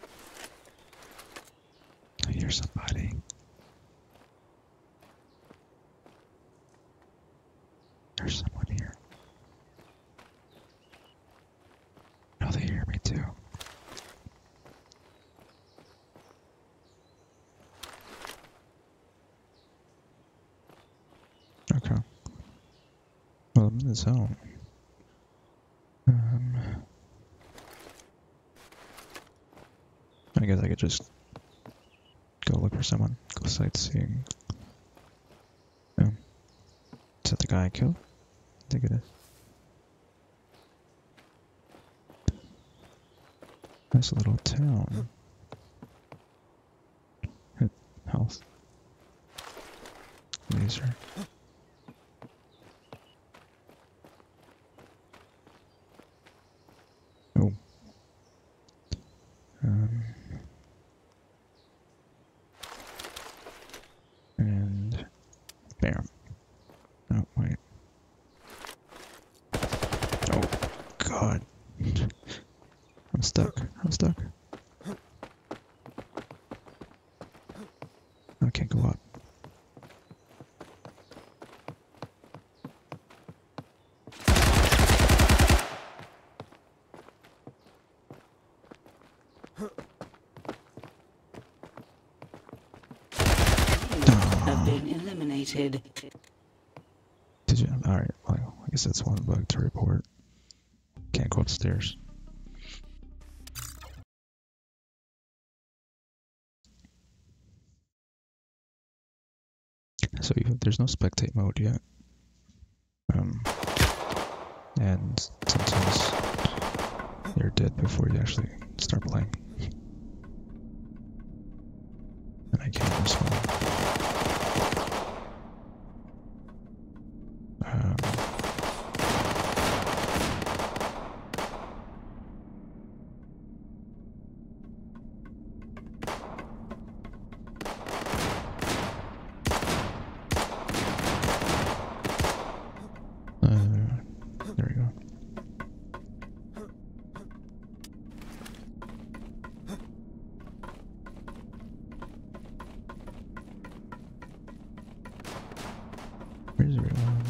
I hear somebody. There's someone here. No, they hear me too. Okay. Well, I'm in the zone. Um, I guess I could just go look for someone. Go sightseeing. Um, is that the guy I killed? I think it is. Nice little town. Hit health. Laser. Oh. Um. And bam. Oh, wait. Oh, God. I'm stuck. I'm stuck. I can't go up. Have been eliminated. Did you? Alright, well, I guess that's one bug to report. Can't go upstairs. So you, there's no spectate mode yet. Um, and sometimes you're dead before you actually start playing. And I can't respond. Um, uh, there we go. Where's everyone?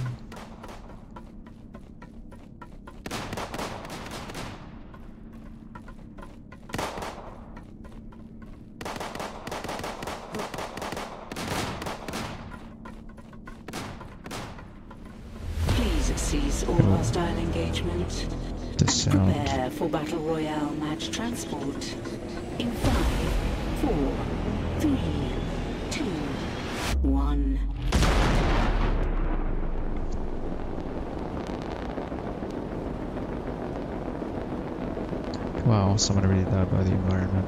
Please cease all Oh. hostile engagement. The sound. Prepare for Battle Royale match transport. In five, four, three, two, one. Wow, someone already died by the environment.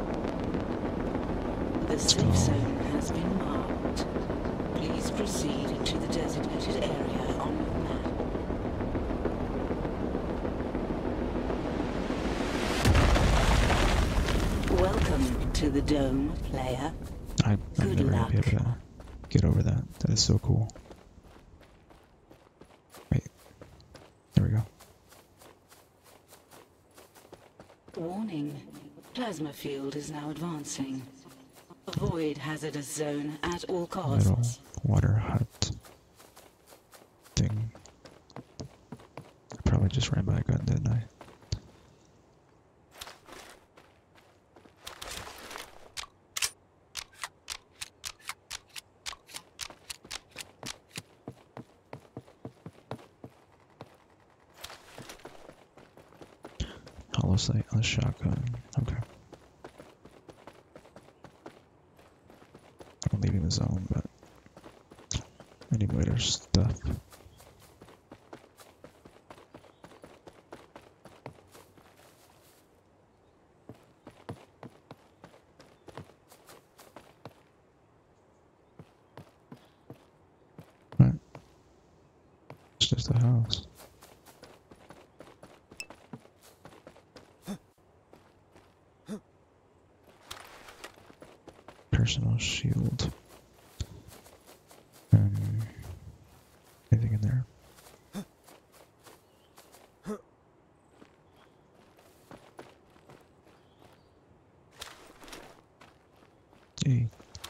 The safe go. zone has been marked. Please proceed into the designated area on your map. Welcome to the Dome, player. I, I'm Good never gonna be luck. able to get over that. That is so cool. Wait. There we go. Warning. Plasma field is now advancing. Avoid hazardous zone at all Little costs. water hut thing. I probably just ran by a gun, didn't I? Hollow sight on the shotgun. Okay. I'm leaving the zone, but anyway, there's stuff. What? It's just a house. Personal shield. Um, anything in there? Hey.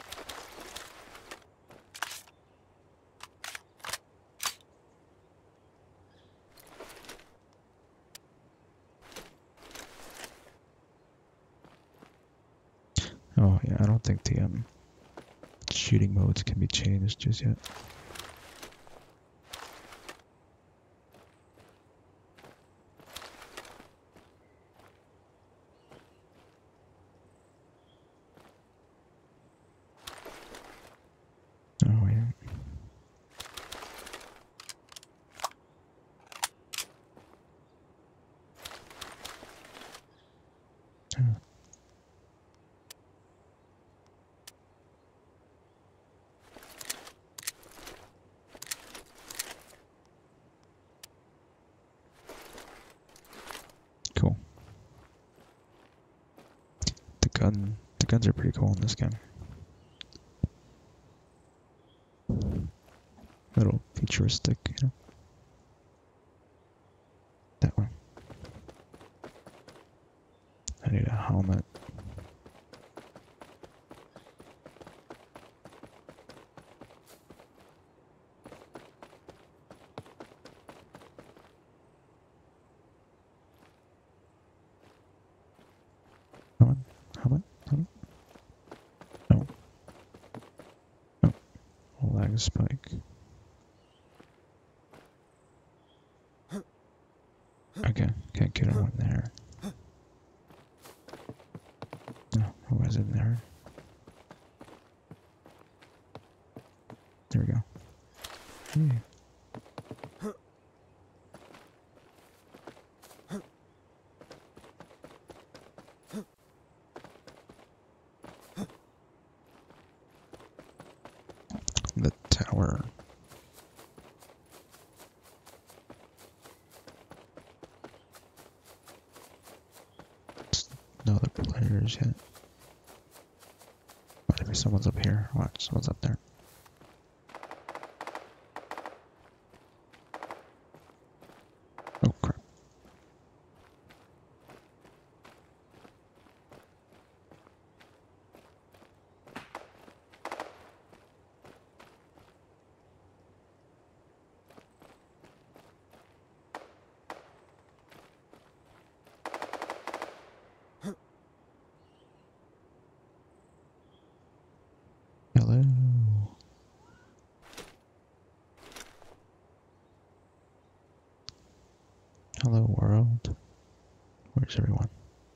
Oh yeah, I don't think the um shooting modes can be changed just yet. Oh yeah. Huh. Cool. The gun, the guns are pretty cool in this game. Little futuristic, you know. That one. I need a helmet. Helmet, helmet, helmet. No. No. Lag spike. Okay, can't get one there. No, who was in there? Hey. The tower. No other players yet. Maybe someone's up here. Watch, someone's up there. Oh crap. Hello. Hello world. Where's everyone?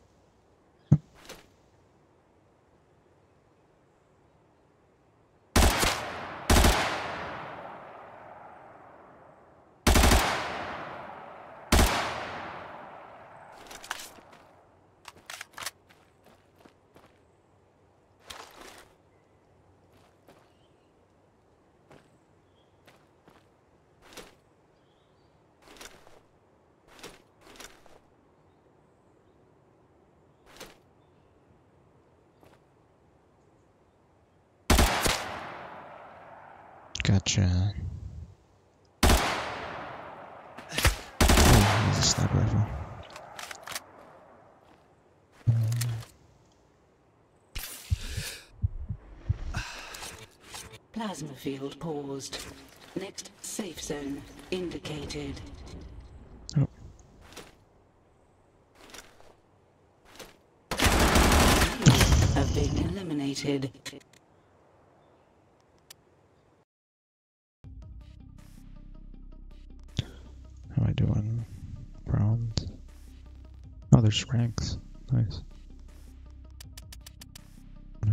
Gotcha. Oh, there's a sniper rifle. Plasma field paused. Next safe zone indicated. Oh. Have been eliminated. How am I doing? Bronze. Oh, there's ranks. Nice. Uh,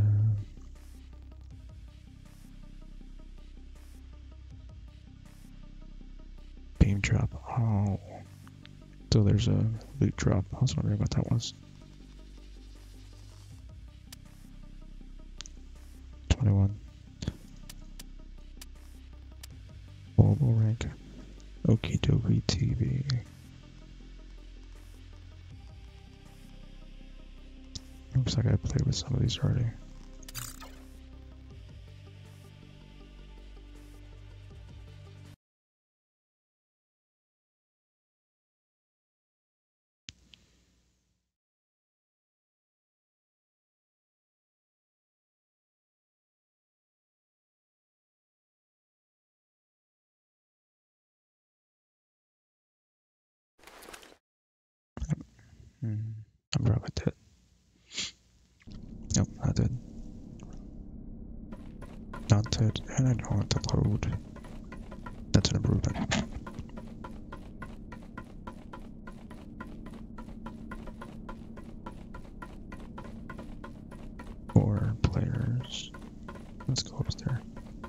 beam drop. Oh. So there's a loot drop. I was wondering what that was. twenty-one. Mobile rank. Okie dokie T V. Looks like I played with some of these already. Hmm. I'm probably dead. Nope, not dead. Not dead, and I don't want to load. That's an improvement. Four players. Let's go upstairs.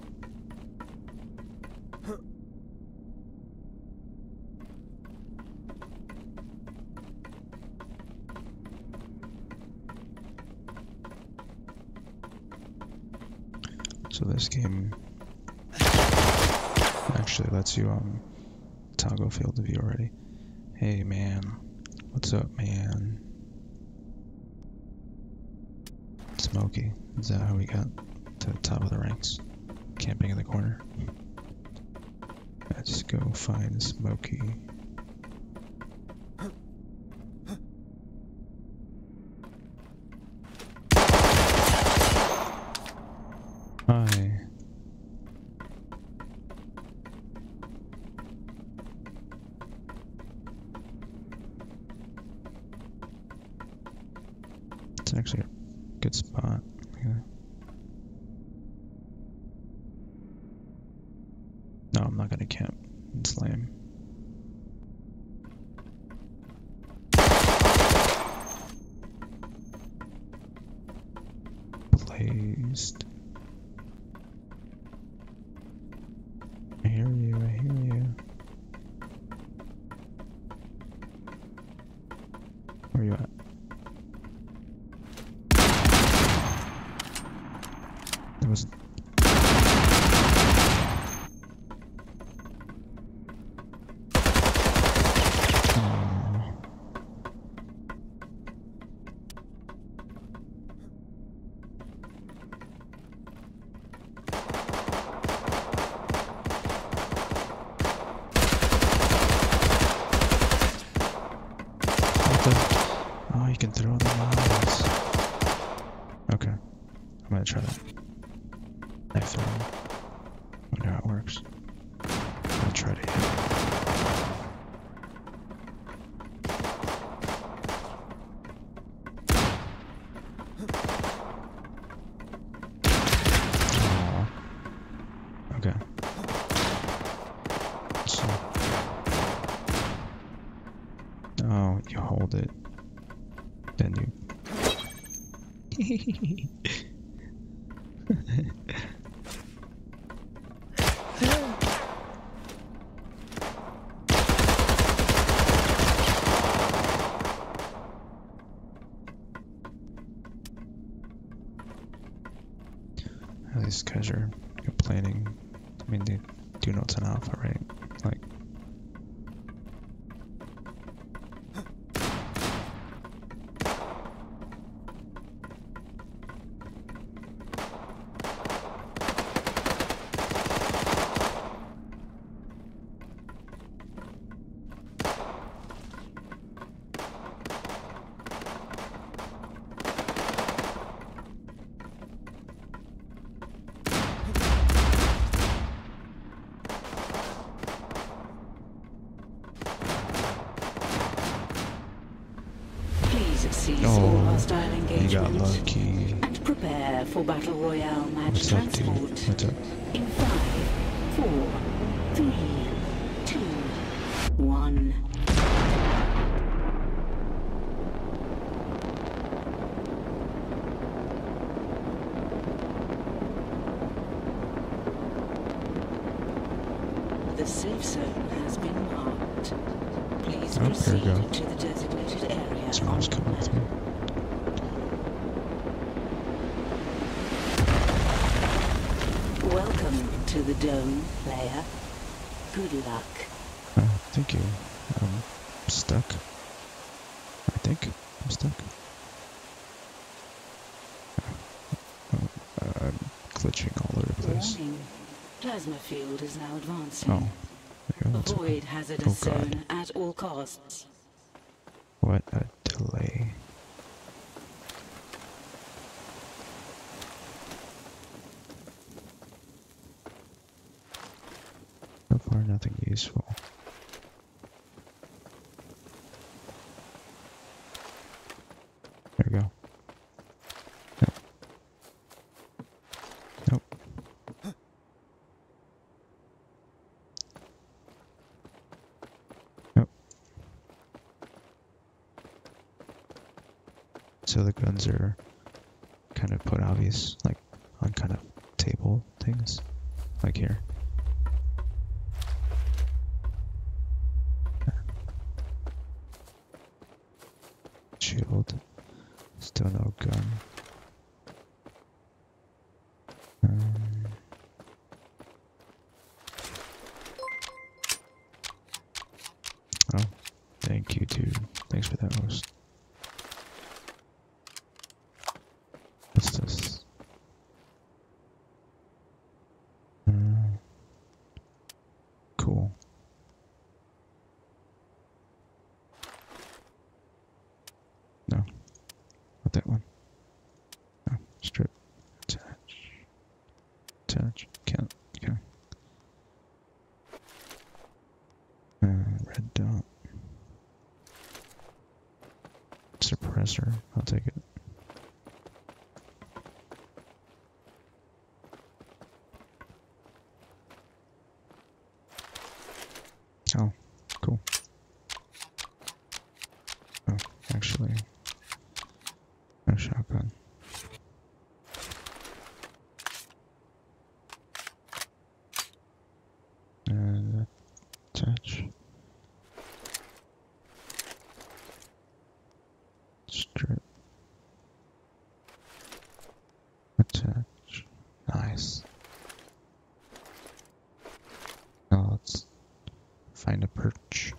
So this game actually lets you um toggle field of view already. Hey man, what's up man? Smokey, is that how we got to the top of the ranks? Camping in the corner. Let's go find Smokey. Hi. It's actually a good spot. Yeah. No, I'm not gonna camp. It's lame. Placed. I hear you. It was. Oh, you can throw them out. Okay, I'm gonna try that. Knife throwing. Wonder how it works. I'm gonna try to hit. Oh. Okay. So. Oh, you hold it. Then you. At least guys are complaining. I mean, they do know it's an alpha, right? Like. Cease Oh, all hostile you got engagement lucky. and prepare for Battle Royale match What's up, dude? transport. What's up? In five, four, three, two, one. The safe zone has been marked. Please Oh, there proceed we go. to the designated area. Someone's coming with me. Welcome to the dome, player. Good luck. Oh, thank you. I'm stuck. I think I'm stuck. Oh, uh, I'm glitching all over the place. Warning. Plasma field is now advancing. Oh, there you go. Avoid hazardous Oh, God. zone at all costs. What a delay. So far, nothing useful. There we go. Nope. Nope. Nope. So the guns are kind of put obvious, like on kind of table things, like here. Shield. Still no gun. Um, oh, thank you, dude. Thanks for that host. What's this? Uh, cool. No, not that one. No, strip. Attach. Attach. Count. Okay. Uh, red dot. Suppressor. I'll take it. Oh, cool. Oh, actually, no shotgun. And attach. Strip. Attach. Nice. Now let's find a perch.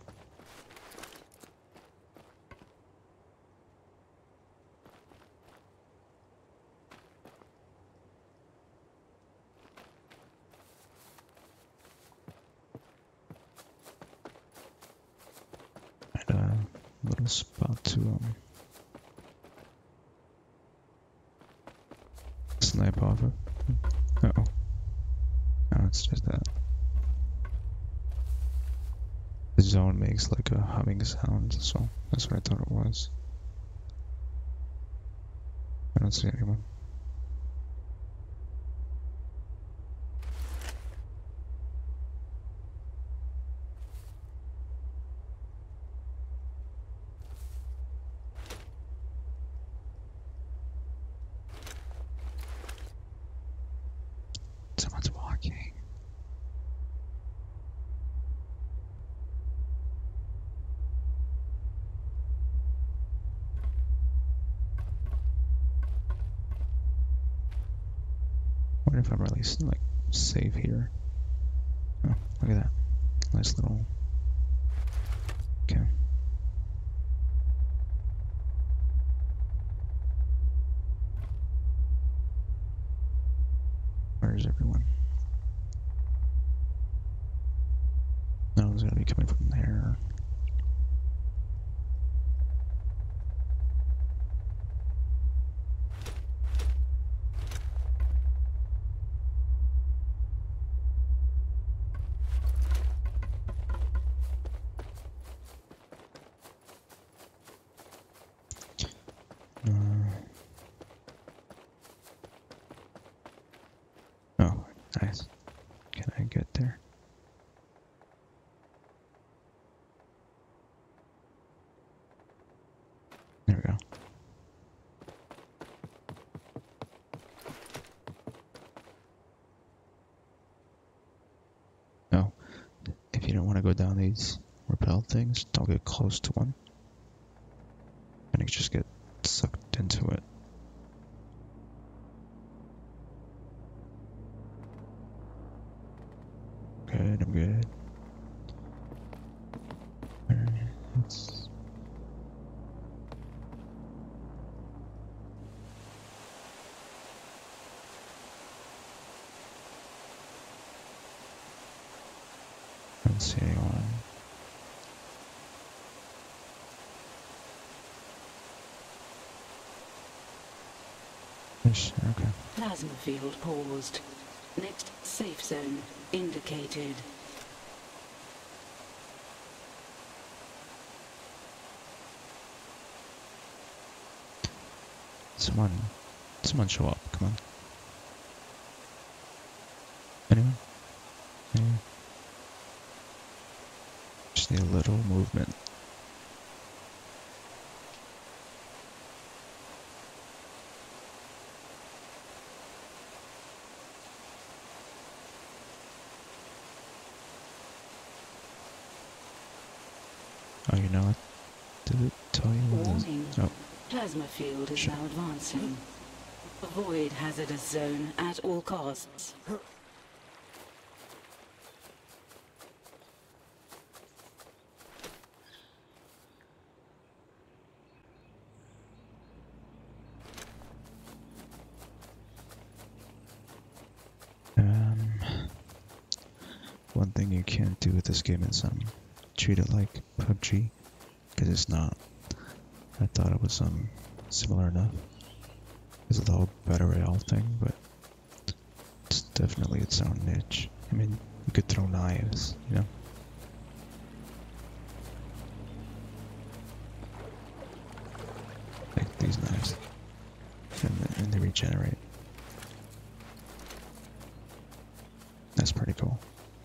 Find a little spot to um snipe off of. Uh oh. No, it's just that. The zone makes like a humming sound, so that's what I thought it was. I don't see anyone. Someone's walking. Wonder if I'm really like safe here. Oh, look at that. Nice little. Okay. Where's everyone? No one's gonna be coming from there. Uh, oh, nice. Can I get there? There we go. No, if you don't want to go down these rappel things, don't get close to one. And you just get sucked into it. Good, I'm good. Alright, let's... I don't see anyone. Fish, okay. Plasma field paused. Next safe zone indicated. Someone, someone show up, come on. Anyone? Anyone? Just need a little movement. Oh, you know what? Did it tell you when Warning. this... Oh, Plasma field is now advancing. Avoid hazardous zone at all costs. um... One thing you can't do with this game is um, treat it like P U B G, because it's not. I thought it was um similar enough. It's the whole Battle Royale thing, but it's definitely its own niche. I mean, you could throw knives, you know? Like these knives. And, and they regenerate. That's pretty cool.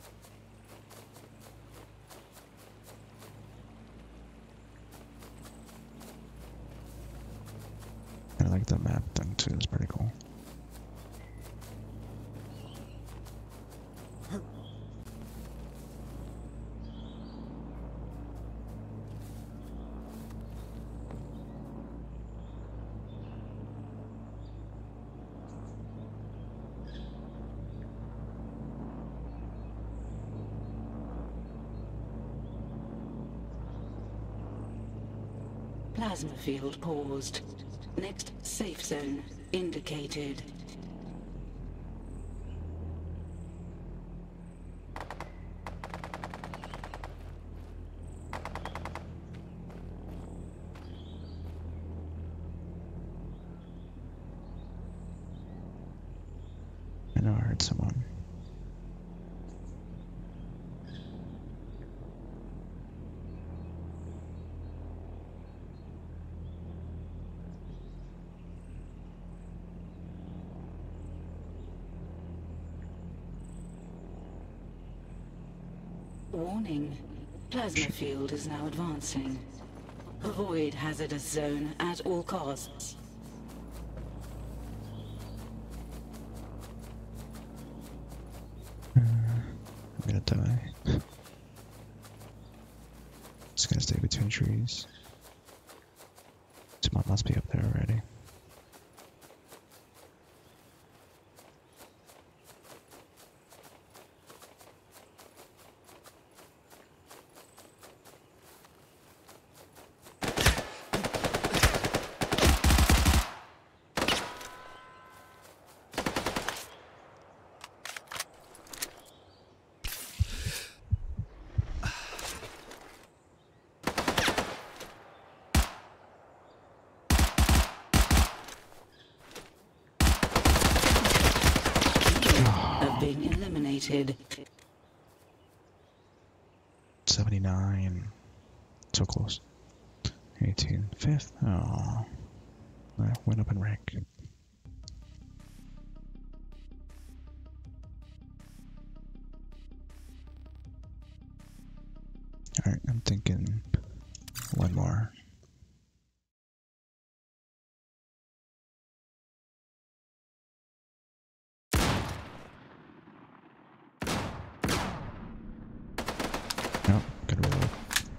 I like the map thing too, it's pretty cool. Plasma field paused. Next safe zone indicated. I know I heard someone. Warning. Plasma field is now advancing. Avoid hazardous zone at all costs. Uh, I'm gonna die. Just gonna stay between trees. Someone must be up there already. Have been eliminated. seventy-nine. So close. eighteen. Fifth. Oh. I went up in rank. Alright, I'm thinking one more. Nope, gotta reload.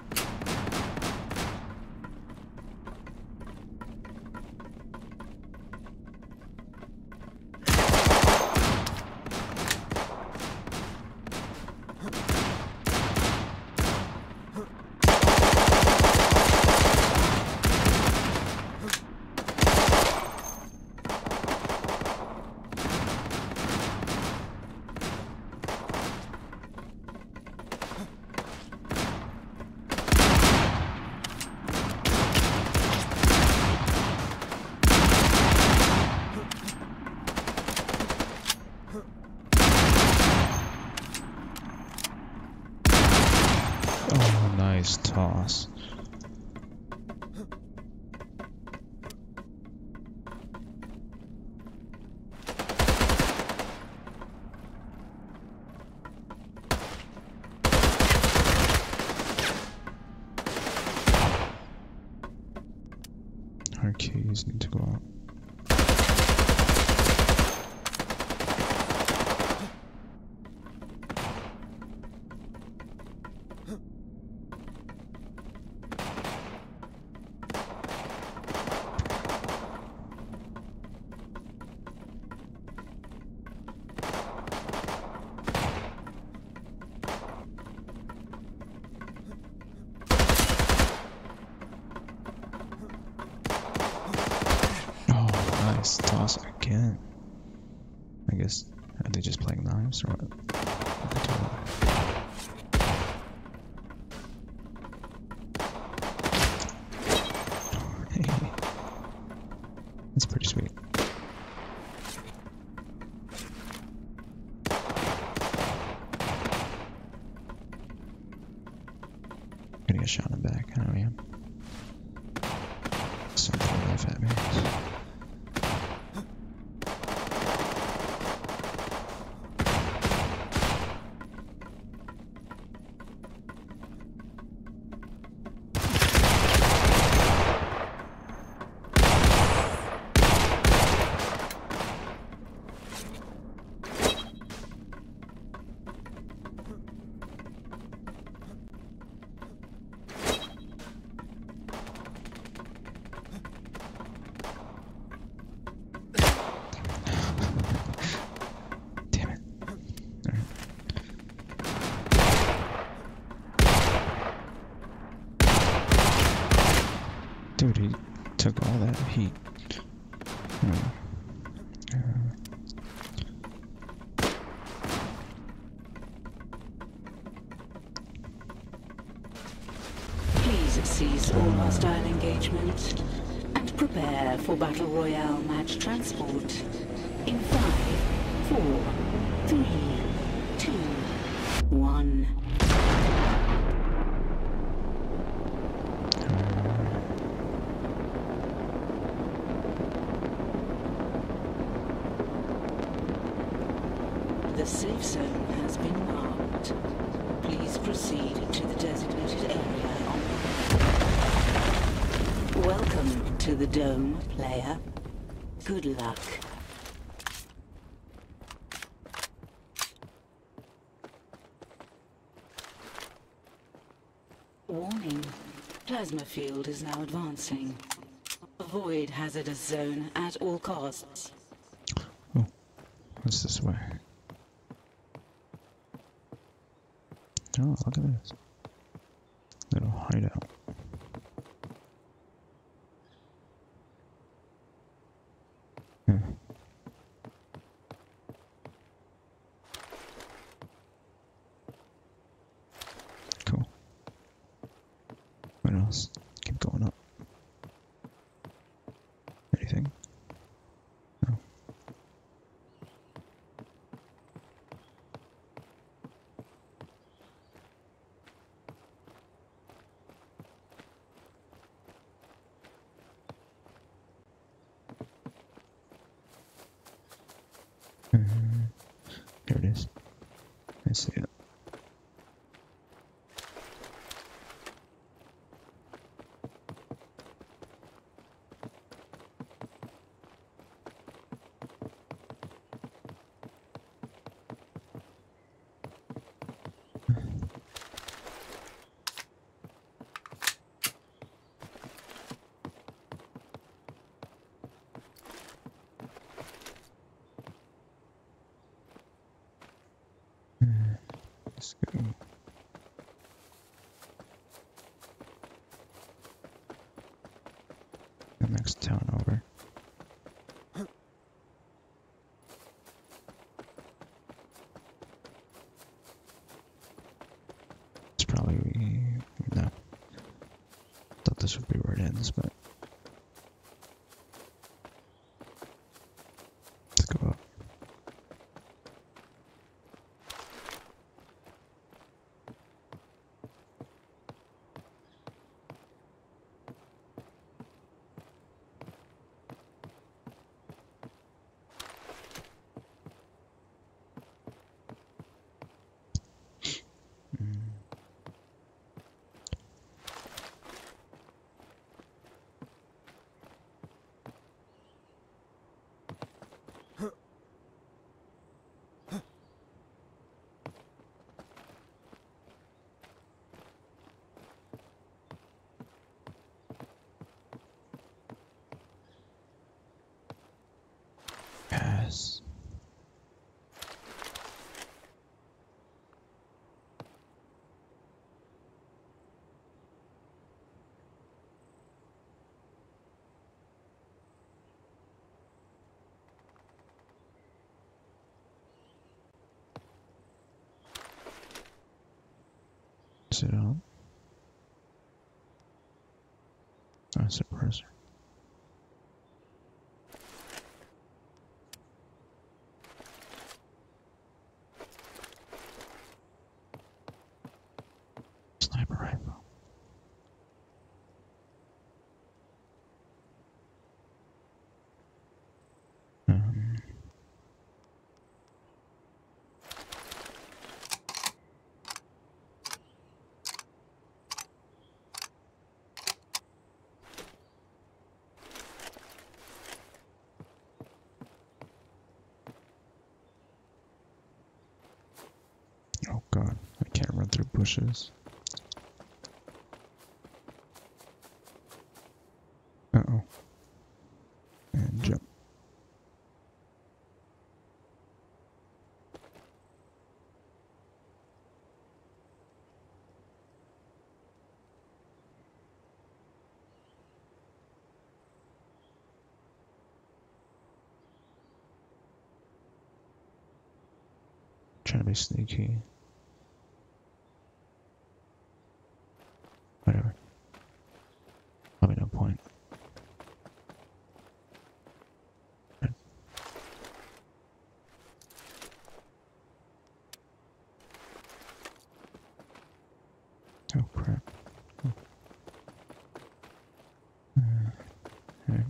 Oh, nice toss. Our keys need to go out. Nice toss again. I guess, are they just playing knives or what? Hey. That's pretty sweet. Getting a shot in the back, I know I am. Something life at me. Dude, he took all that heat. Oh. Uh, Please cease all hostile engagement and prepare for Battle Royale match transport in five, four, three, two, one. The safe zone has been marked. Please proceed to the designated area on the map. Welcome to the Dome, player. Good luck. Warning. Plasma field is now advancing. Avoid hazardous zone at all costs. oh, what's this way? Oh, look at this. Little hideout. Yeah. Cool. What else? Keep going up. Anything? No. Mhm. There it is. I see it. Let's go. The next town over. It's probably no. Thought this would be where it ends, but let's go up. Mm. Pass. Sit on. Oh, suppressor. Sniper rifle. Um, oh god, I can't run through bushes. Uh oh. And jump. trying to be sneaky. Whatever. Probably no point. Right. Oh crap. Oh. Uh, right.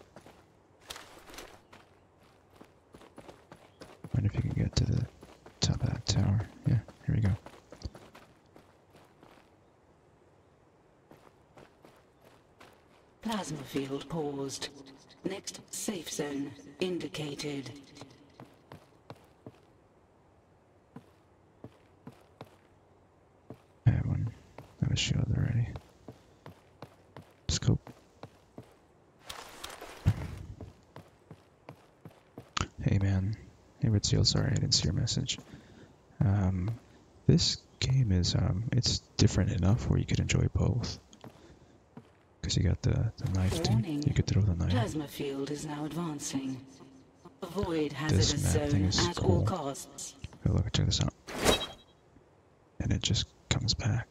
Wonder if you can get to the top of that tower. Yeah, here we go. Plasma field paused. Next safe zone indicated. I have one. I have a shield already. Scope. Hey man. Hey Ritziel, sorry I didn't see your message. Um, this game is, um, it's different enough where you could enjoy both. Because you got the, the knife too. You could throw the knife. Plasma field is now advancing. Avoid This hazardous map zone thing is at cool. all costs. Oh look, check this out. And it just comes back.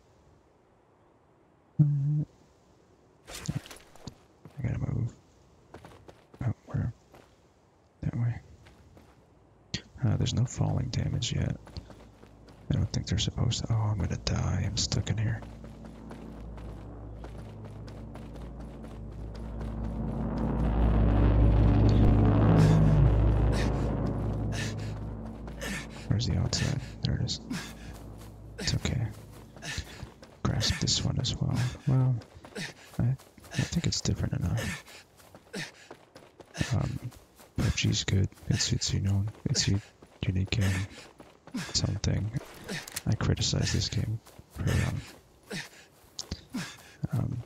I gotta move. Oh, where? That way. Uh, there's no falling damage yet. I don't think they're supposed to. Oh, I'm gonna die. I'm stuck in here. Where's the outside? There it is. It's okay. Grasp this one as well. Well, I, I think it's different enough. Um, P U B G's good. It's it's you know it's a unique game. Its own thing. I criticize this game for um. um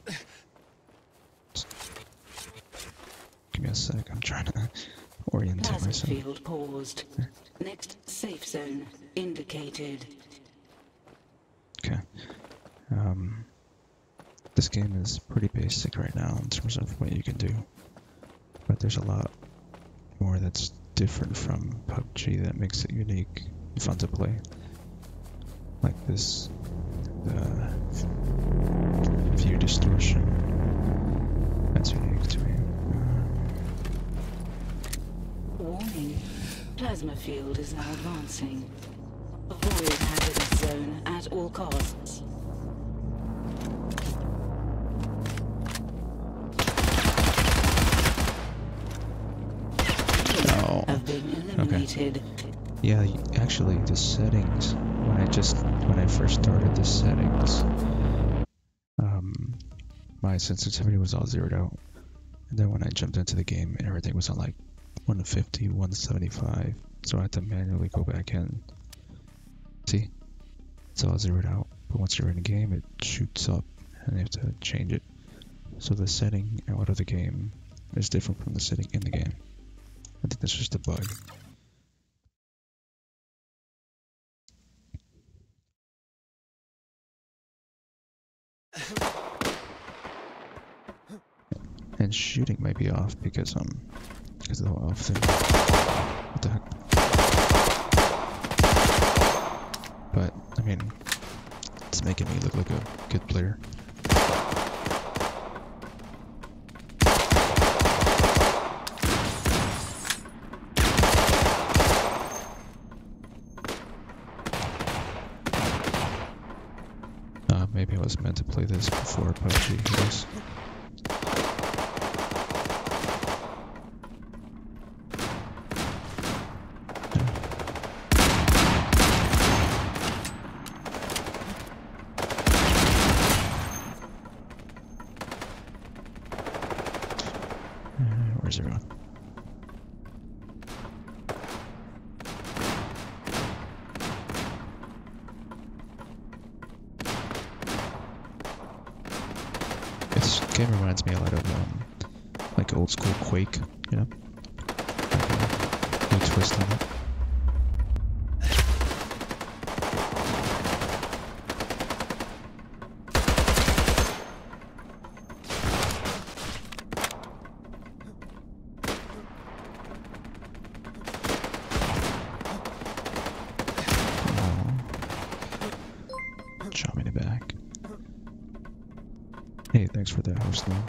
give me a sec. I'm trying to orient Plasma myself. field paused. Next safe zone indicated. Okay. Um, this game is pretty basic right now in terms of what you can do, but there's a lot more that's different from P U B G that makes it unique and fun to play. Like this, the view distortion. That's unique to me. Uh, Warning. Plasma field is now advancing. Avoid hazardous zone at all costs. Oh. Have been eliminated. Okay. Yeah, actually, the settings when I just when I first started the settings, um, my sensitivity was all zeroed out, and then when I jumped into the game, everything was on like one fifty, one seventy-five, so I had to manually go back in. See, it's all zeroed out, but once you're in the game, it shoots up, and you have to change it. So the setting out of the game is different from the setting in the game. I think that's just a bug. And shooting might be off because um because of the off thing. What the heck? But I mean, it's making me look like a good player. Uh, maybe I was meant to play this before P U B G. Yes. Where's everyone? This game reminds me a lot of um, like old school Quake, you know? Like a new twist on it. for that host name.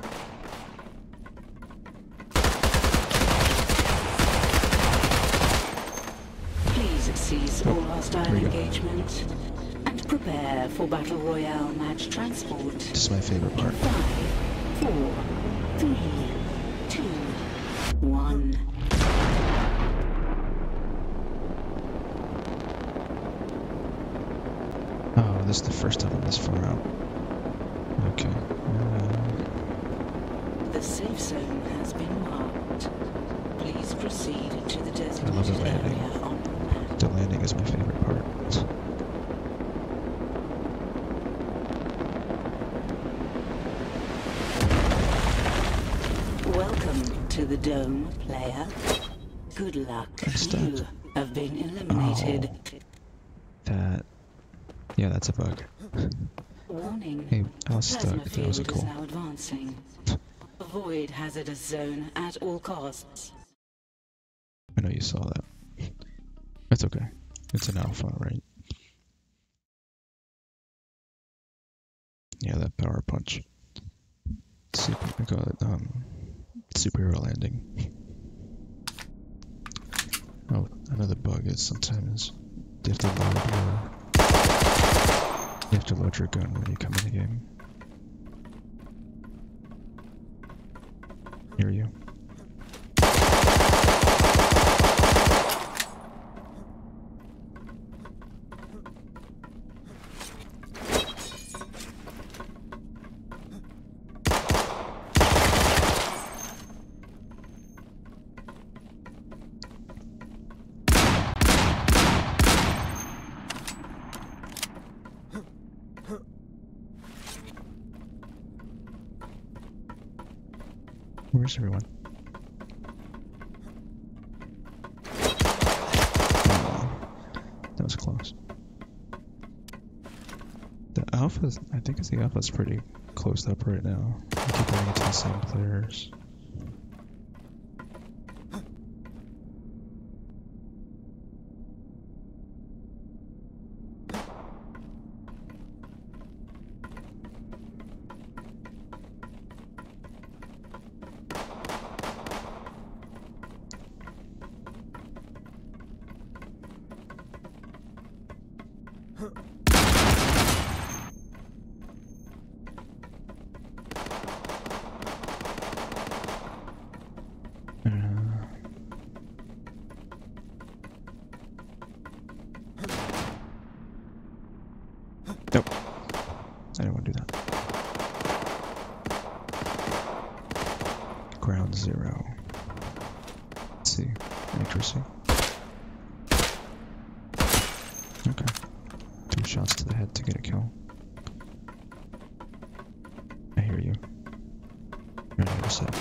Please cease all hostile There we go. engagement and prepare for Battle Royale match transport. This is my favorite part. Five, four, three, two, one. Oh, this is the first time I'm this far out. Okay. Uh, The safe zone has been marked. Please proceed to the I love designated the landing. area on the map. The landing is my favorite part. Welcome to the dome, player. Good luck. I'm stuck. You have been eliminated. Oh. That... Yeah, that's a bug. Warning. Hey, I was Plasma stuck. That was field cool. is now advancing. Avoid hazardous zone at all costs. I know you saw that. That's okay. It's an alpha, right? Yeah, that power punch. Super, I call it, um, superhero landing. Oh, another bug is sometimes you have to load your, you have to load your gun when you come in the game. Hear you. Where's everyone? Oh, that was close. The alpha's, I think the alpha's pretty closed up right now. I keep running into the same players. Nope. I didn't want to do that. Ground zero. Let's see. Accuracy. Okay. Two shots to the head to get a kill. I hear you. You're on the other side.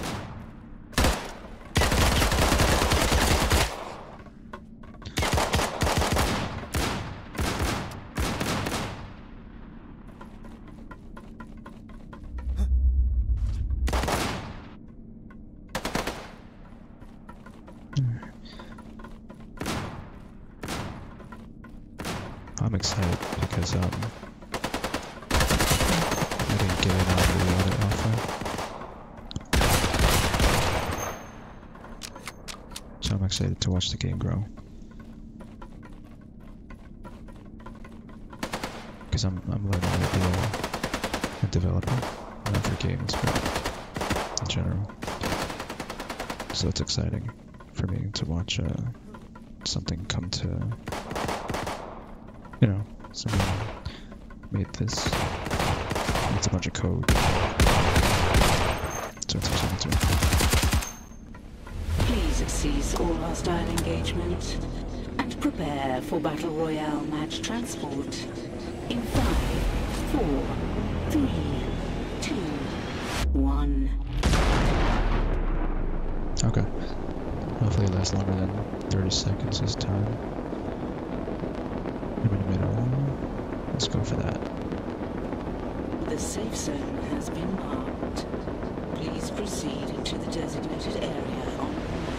I'm excited because um I didn't get in on the other alpha. So I'm excited to watch the game grow. Because I'm I'm learning how to be a, a developer, not for games, but in general. So it's exciting for me to watch uh, something come to, you know, someone made this. It's a bunch of code. So it's exciting to me. Please cease all hostile engagement and prepare for Battle Royale match transport. In five, four, three, two, one. Okay. Hopefully it lasts longer than thirty seconds this time. I'm in the middle. Let's go for that. The safe zone has been marked. Please proceed to the designated area on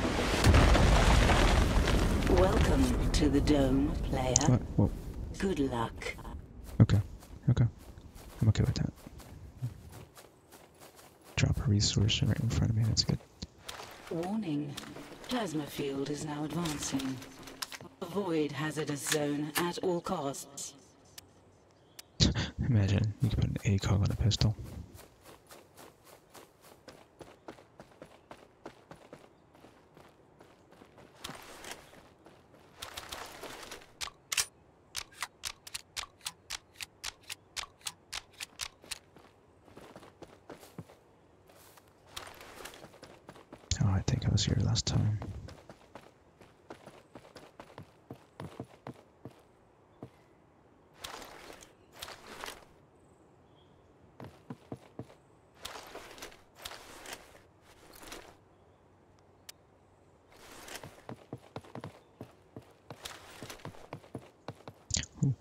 the map. Welcome to the dome, player. What? Whoa. Good luck. Okay. Okay. I'm okay with that. drop a resource right in front of me. That's good. Warning. Plasma field is now advancing. Avoid hazardous zone at all costs. Imagine you could put an ACOG on a pistol. Oh, I think I was here last time. Ooh.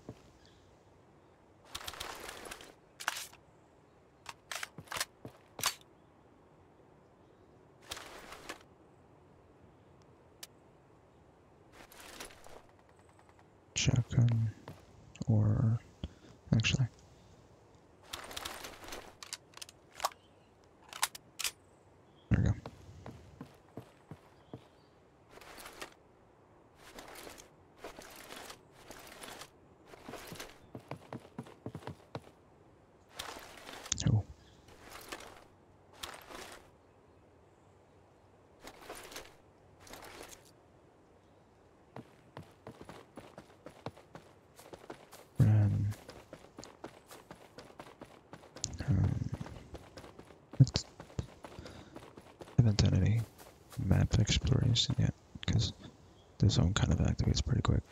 Shotgun, or actually, there we go. Oh. Run. Um, it's, I haven't done any map exploration yet because the zone kind of activates pretty quick.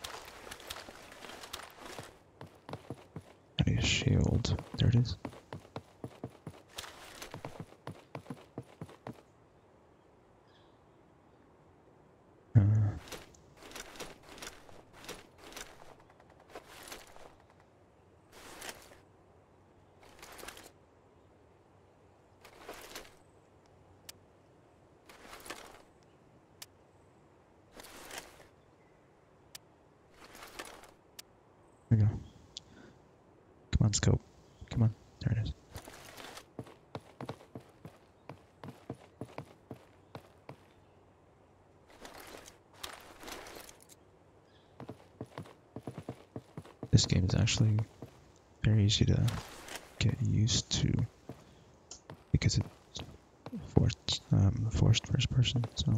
I need a shield. There it is. Uh, There we go. Come on, scope. Come on. There it is. This game is actually very easy to get used to because it's forced, um, forced first person, so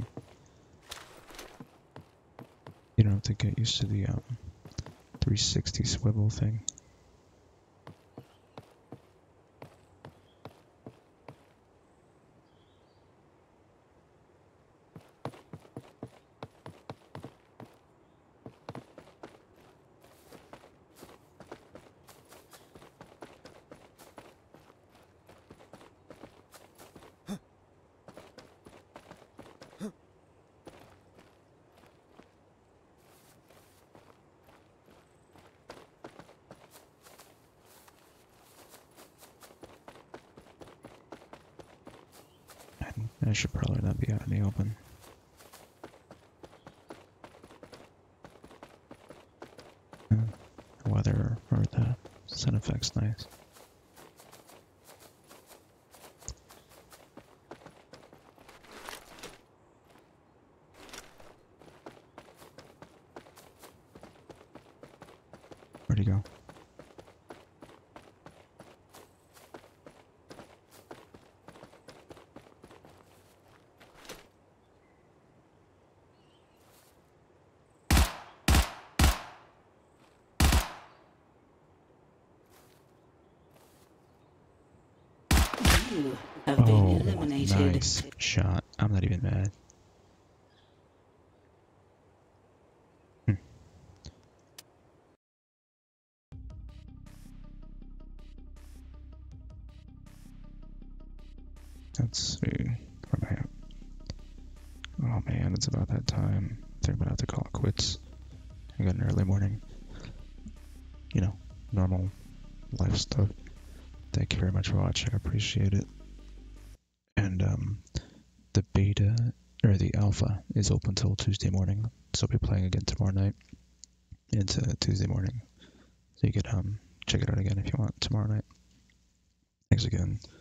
you don't have to get used to the um, three sixty swivel thing. I should probably not be out in the open. Uh, weather or the sun effect's nice. Where'd he go? You have been Oh, eliminated. nice shot. I'm not even mad. Hmm. Let's see. Where am I at? Oh man, it's about that time. I think I'm gonna have to call it quits. I got an early morning. You know, normal life stuff. Thank you very much for watching. I appreciate it. And um, the beta or the alpha is open till Tuesday morning, so I'll be playing again tomorrow night into Tuesday morning. So you can um check it out again if you want tomorrow night. Thanks again.